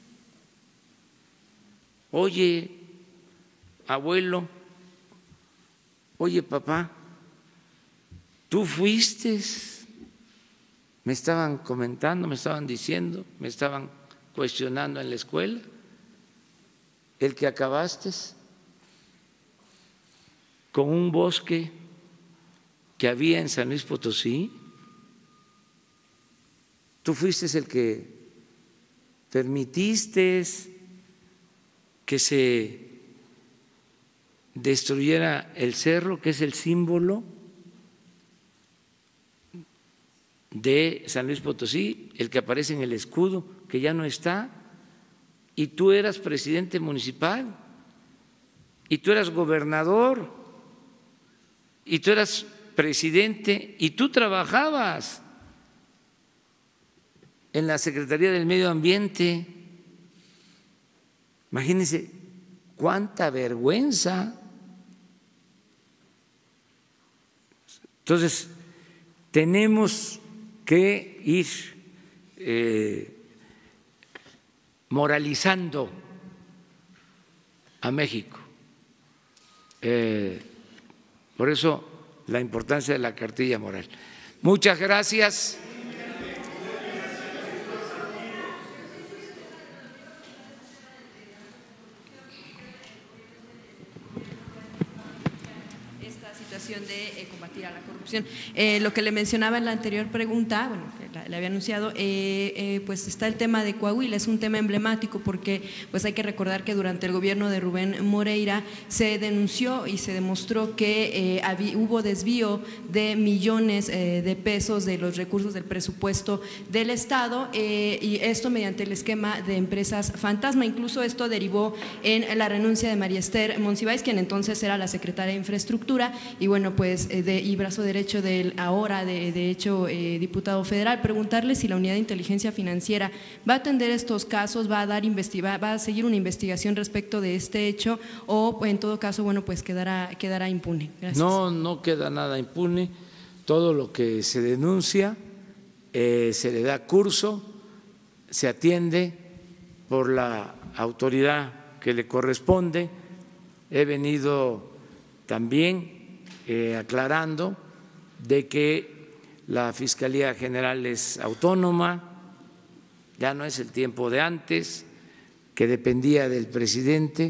Oye, abuelo, oye, papá, tú fuiste, me estaban comentando, me estaban diciendo, me estaban cuestionando en la escuela, el que acabaste con un bosque que había en San Luis Potosí. Tú fuiste el que permitiste que se destruyera el cerro, que es el símbolo de San Luis Potosí, el que aparece en el escudo, que ya no está, y tú eras presidente municipal, y tú eras gobernador, y tú eras presidente, y tú trabajabas en la Secretaría del Medio Ambiente. Imagínense cuánta vergüenza. Entonces, tenemos que ir moralizando a México. Por eso la importancia de la cartilla moral. Muchas gracias. De combatir a la corrupción. Lo que le mencionaba en la anterior pregunta, bueno, que le había anunciado, pues está el tema de Coahuila, es un tema emblemático porque pues hay que recordar que durante el gobierno de Rubén Moreira se denunció y se demostró que hubo desvío de millones de pesos de los recursos del presupuesto del Estado y esto mediante el esquema de empresas fantasma. Incluso esto derivó en la renuncia de María Esther Monsiváis, quien entonces era la secretaria de Infraestructura y bueno, pues y brazo derecho del ahora de hecho diputado federal. Preguntarle si la Unidad de Inteligencia Financiera va a atender estos casos, va a seguir una investigación respecto de este hecho o en todo caso, bueno, pues quedará impune. Gracias. No queda nada impune. Todo lo que se denuncia se le da curso, se atiende por la autoridad que le corresponde he venido también aclarando de que la Fiscalía General es autónoma, ya no es el tiempo de antes, que dependía del presidente.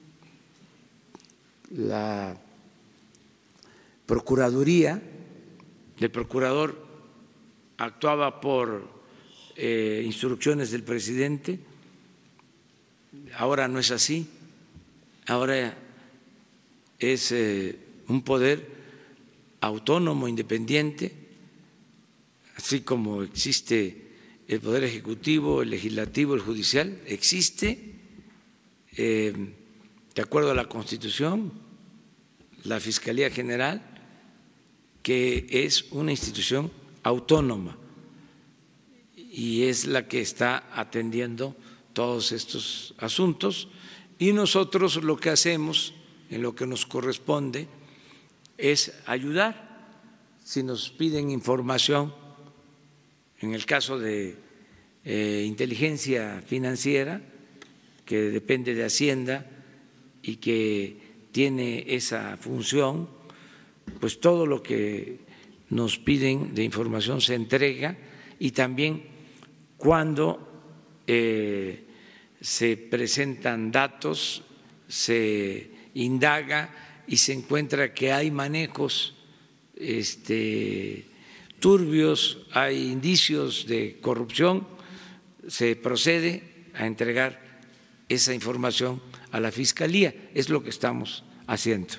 La Procuraduría, el procurador actuaba por instrucciones del presidente. Ahora no es así, ahora es un poder autónomo, independiente, así como existe el Poder Ejecutivo, el Legislativo, el Judicial, existe, de acuerdo a la Constitución, la Fiscalía General, que es una institución autónoma y es la que está atendiendo todos estos asuntos, y nosotros lo que hacemos, en lo que nos corresponde, es ayudar. Si nos piden información, en el caso de inteligencia financiera, que depende de Hacienda y que tiene esa función, pues todo lo que nos piden de información se entrega, y también cuando se presentan datos, se indaga y se encuentra que hay manejos turbios, hay indicios de corrupción, se procede a entregar esa información a la Fiscalía. Es lo que estamos haciendo.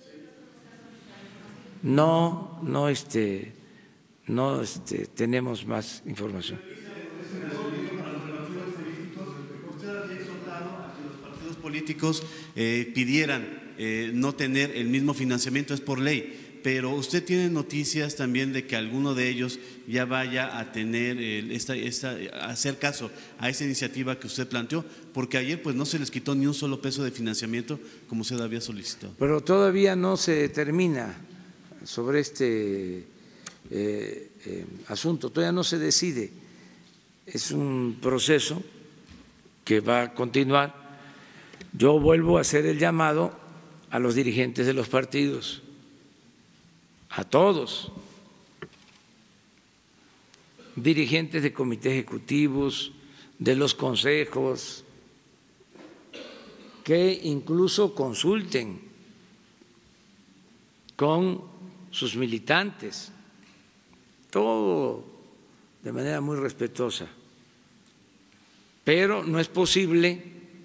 No tenemos más información. Usted había exhortado a que los partidos políticos pidieran no tener el mismo financiamiento, es por ley. Pero usted tiene noticias también de que alguno de ellos ya vaya a tener hacer caso a esa iniciativa que usted planteó, porque ayer pues no se les quitó ni un solo peso de financiamiento como usted había solicitado. Pero todavía no se termina sobre este asunto, todavía no se decide, es un proceso que va a continuar. Yo vuelvo a hacer el llamado a los dirigentes de los partidos, a todos, dirigentes de comités ejecutivos, de los consejos, que incluso consulten con sus militantes, todo de manera muy respetuosa, pero no es posible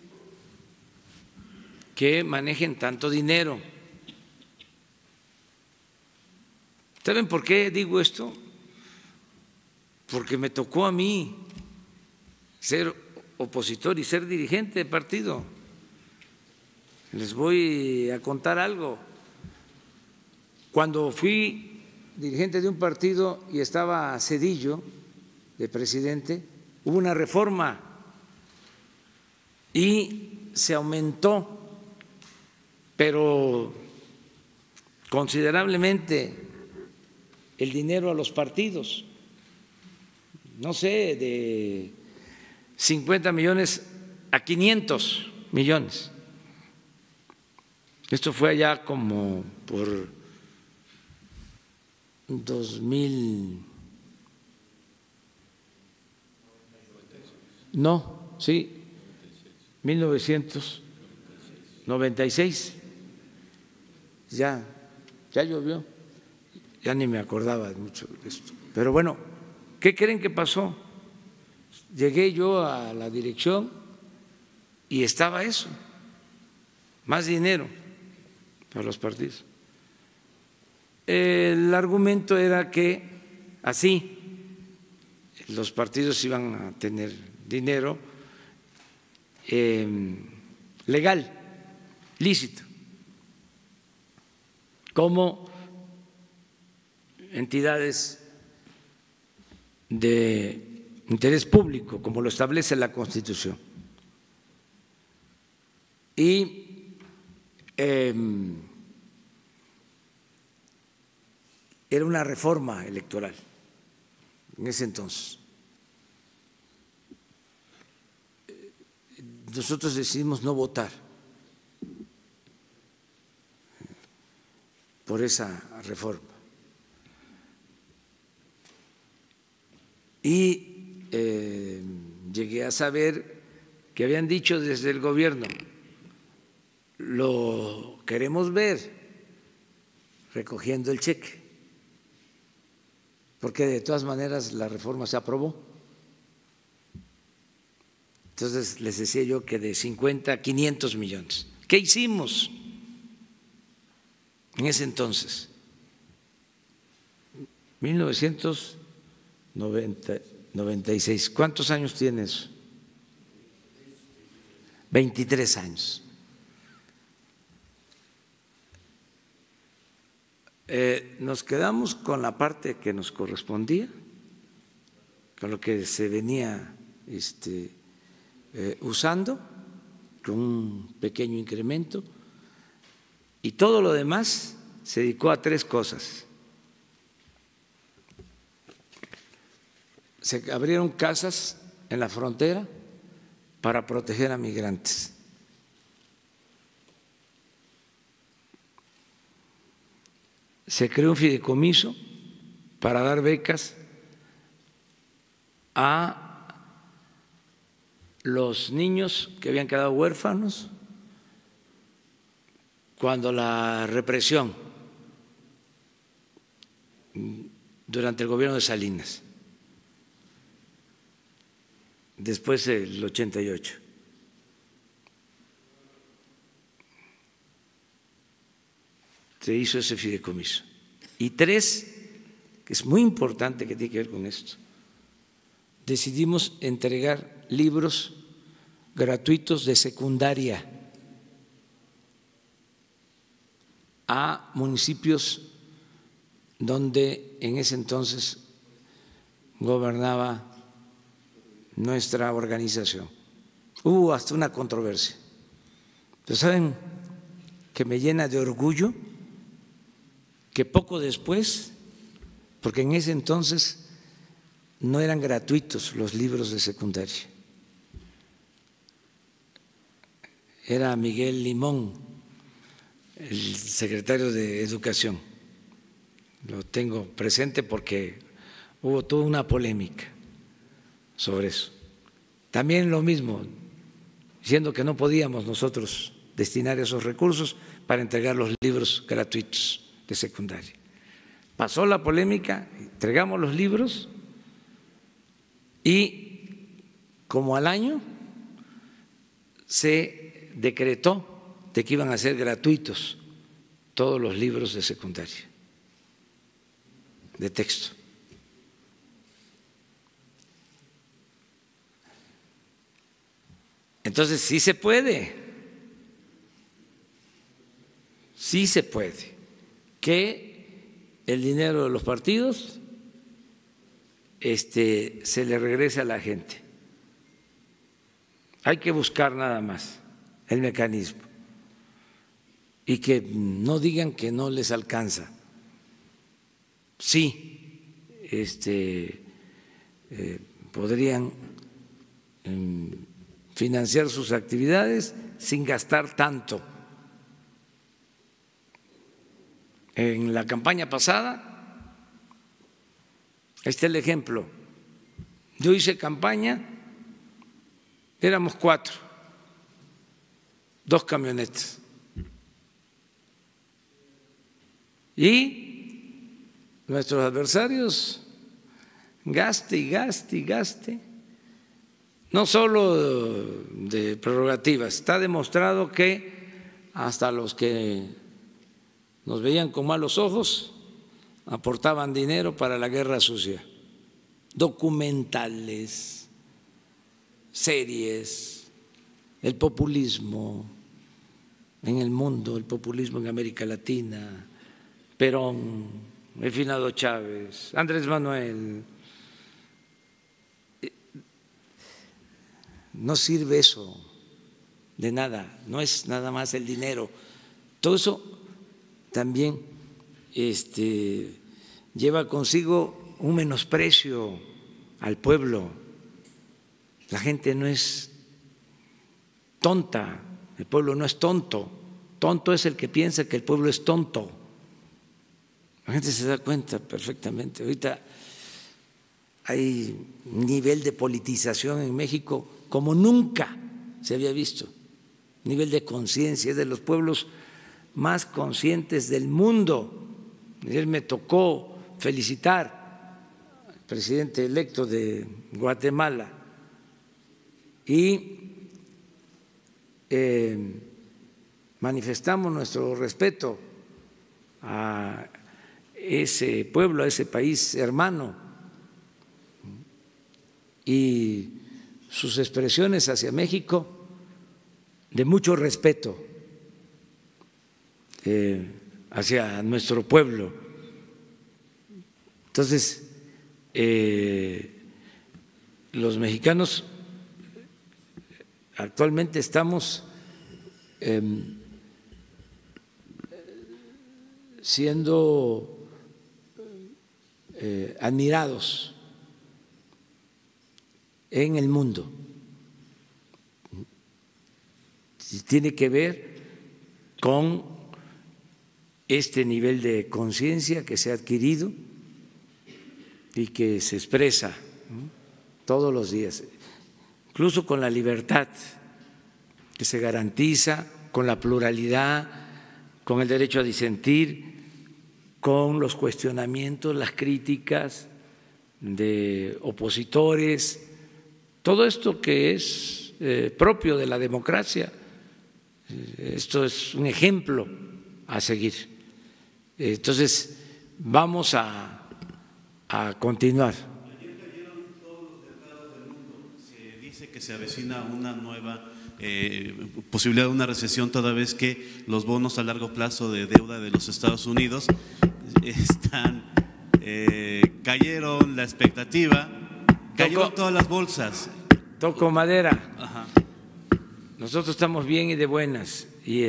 que manejen tanto dinero. ¿Saben por qué digo esto? Porque me tocó a mí ser opositor y ser dirigente de partido. Les voy a contar algo. Cuando fui dirigente de un partido y estaba Zedillo de presidente, hubo una reforma y se aumentó, pero considerablemente, el dinero a los partidos, no sé, de 50 millones a 500 millones. Esto fue allá como por 2000, no, sí, 1996. Ya llovió. Ya ni me acordaba mucho de esto. Pero bueno, ¿qué creen que pasó? Llegué yo a la dirección y estaba eso, más dinero para los partidos. El argumento era que así los partidos iban a tener dinero legal, lícito, como entidades de interés público, como lo establece la Constitución. Y era una reforma electoral en ese entonces. Nosotros decidimos no votar por esa reforma. Y llegué a saber que habían dicho desde el gobierno, lo queremos ver recogiendo el cheque, porque de todas maneras la reforma se aprobó. Entonces les decía yo que de 50 a 500 millones. ¿Qué hicimos en ese entonces? 1996. ¿Cuántos años tienes? 23 años. Nos quedamos con la parte que nos correspondía, con lo que se venía usando, con un pequeño incremento, y todo lo demás se dedicó a tres cosas. Se abrieron casas en la frontera para proteger a migrantes. Se creó un fideicomiso para dar becas a los niños que habían quedado huérfanos cuando la represión durante el gobierno de Salinas, después del 88. Se hizo ese fideicomiso. Y tres, que es muy importante, que tiene que ver con esto, decidimos entregar libros gratuitos de secundaria a municipios donde en ese entonces gobernaba nuestra organización. Hubo hasta una controversia. Pero ¿saben que me llena de orgullo? Que poco después, porque en ese entonces no eran gratuitos los libros de secundaria, era Miguel Limón, el secretario de Educación, lo tengo presente porque hubo toda una polémica sobre eso. También lo mismo, diciendo que no podíamos nosotros destinar esos recursos para entregar los libros gratuitos de secundaria. Pasó la polémica, entregamos los libros y como al año se decretó de que iban a ser gratuitos todos los libros de secundaria, de texto. Entonces sí se puede, sí se puede que el dinero de los partidos se le regrese a la gente. Hay que buscar nada más el mecanismo y que no digan que no les alcanza. Sí, podrían financiar sus actividades sin gastar tanto. En la campaña pasada, este es el ejemplo. Yo hice campaña, éramos 4, 2 camionetas. Y nuestros adversarios, gaste y gaste y gaste, no solo de prerrogativas, está demostrado que hasta los que nos veían con malos ojos aportaban dinero para la guerra sucia, documentales, series, el populismo en el mundo, el populismo en América Latina, Perón, el finado Chávez, Andrés Manuel. No sirve eso de nada, no es nada más el dinero. Todo eso también lleva consigo un menosprecio al pueblo. La gente no es tonta, el pueblo no es tonto. Tonto es el que piensa que el pueblo es tonto. La gente se da cuenta perfectamente. Ahorita hay un nivel de politización en México como nunca se había visto, nivel de conciencia, es de los pueblos más conscientes del mundo. Ayer me tocó felicitar al presidente electo de Guatemala y manifestamos nuestro respeto a ese pueblo, a ese país hermano, y sus expresiones hacia México de mucho respeto hacia nuestro pueblo. Entonces, los mexicanos actualmente estamos siendo admirados en el mundo. Tiene que ver con este nivel de conciencia que se ha adquirido y que se expresa todos los días, incluso con la libertad que se garantiza, con la pluralidad, con el derecho a disentir, con los cuestionamientos, las críticas de opositores, todo esto que es propio de la democracia. Esto es un ejemplo a seguir. Entonces, vamos a continuar. Ayer cayeron todos los mercados del mundo. Se dice que se avecina una nueva posibilidad de una recesión, toda vez que los bonos a largo plazo de deuda de los Estados Unidos cayeron, la expectativa, cayeron todas las bolsas. Toco madera. Ajá. Nosotros estamos bien y de buenas, y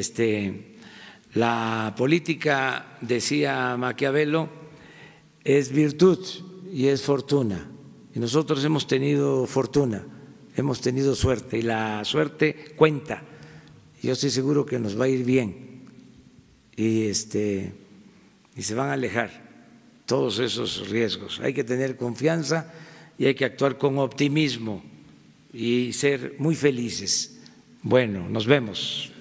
la política, decía Maquiavelo, es virtud y es fortuna, y nosotros hemos tenido fortuna, hemos tenido suerte, y la suerte cuenta. Yo estoy seguro que nos va a ir bien, y se van a alejar todos esos riesgos. Hay que tener confianza y hay que actuar con optimismo y ser muy felices. Bueno, nos vemos.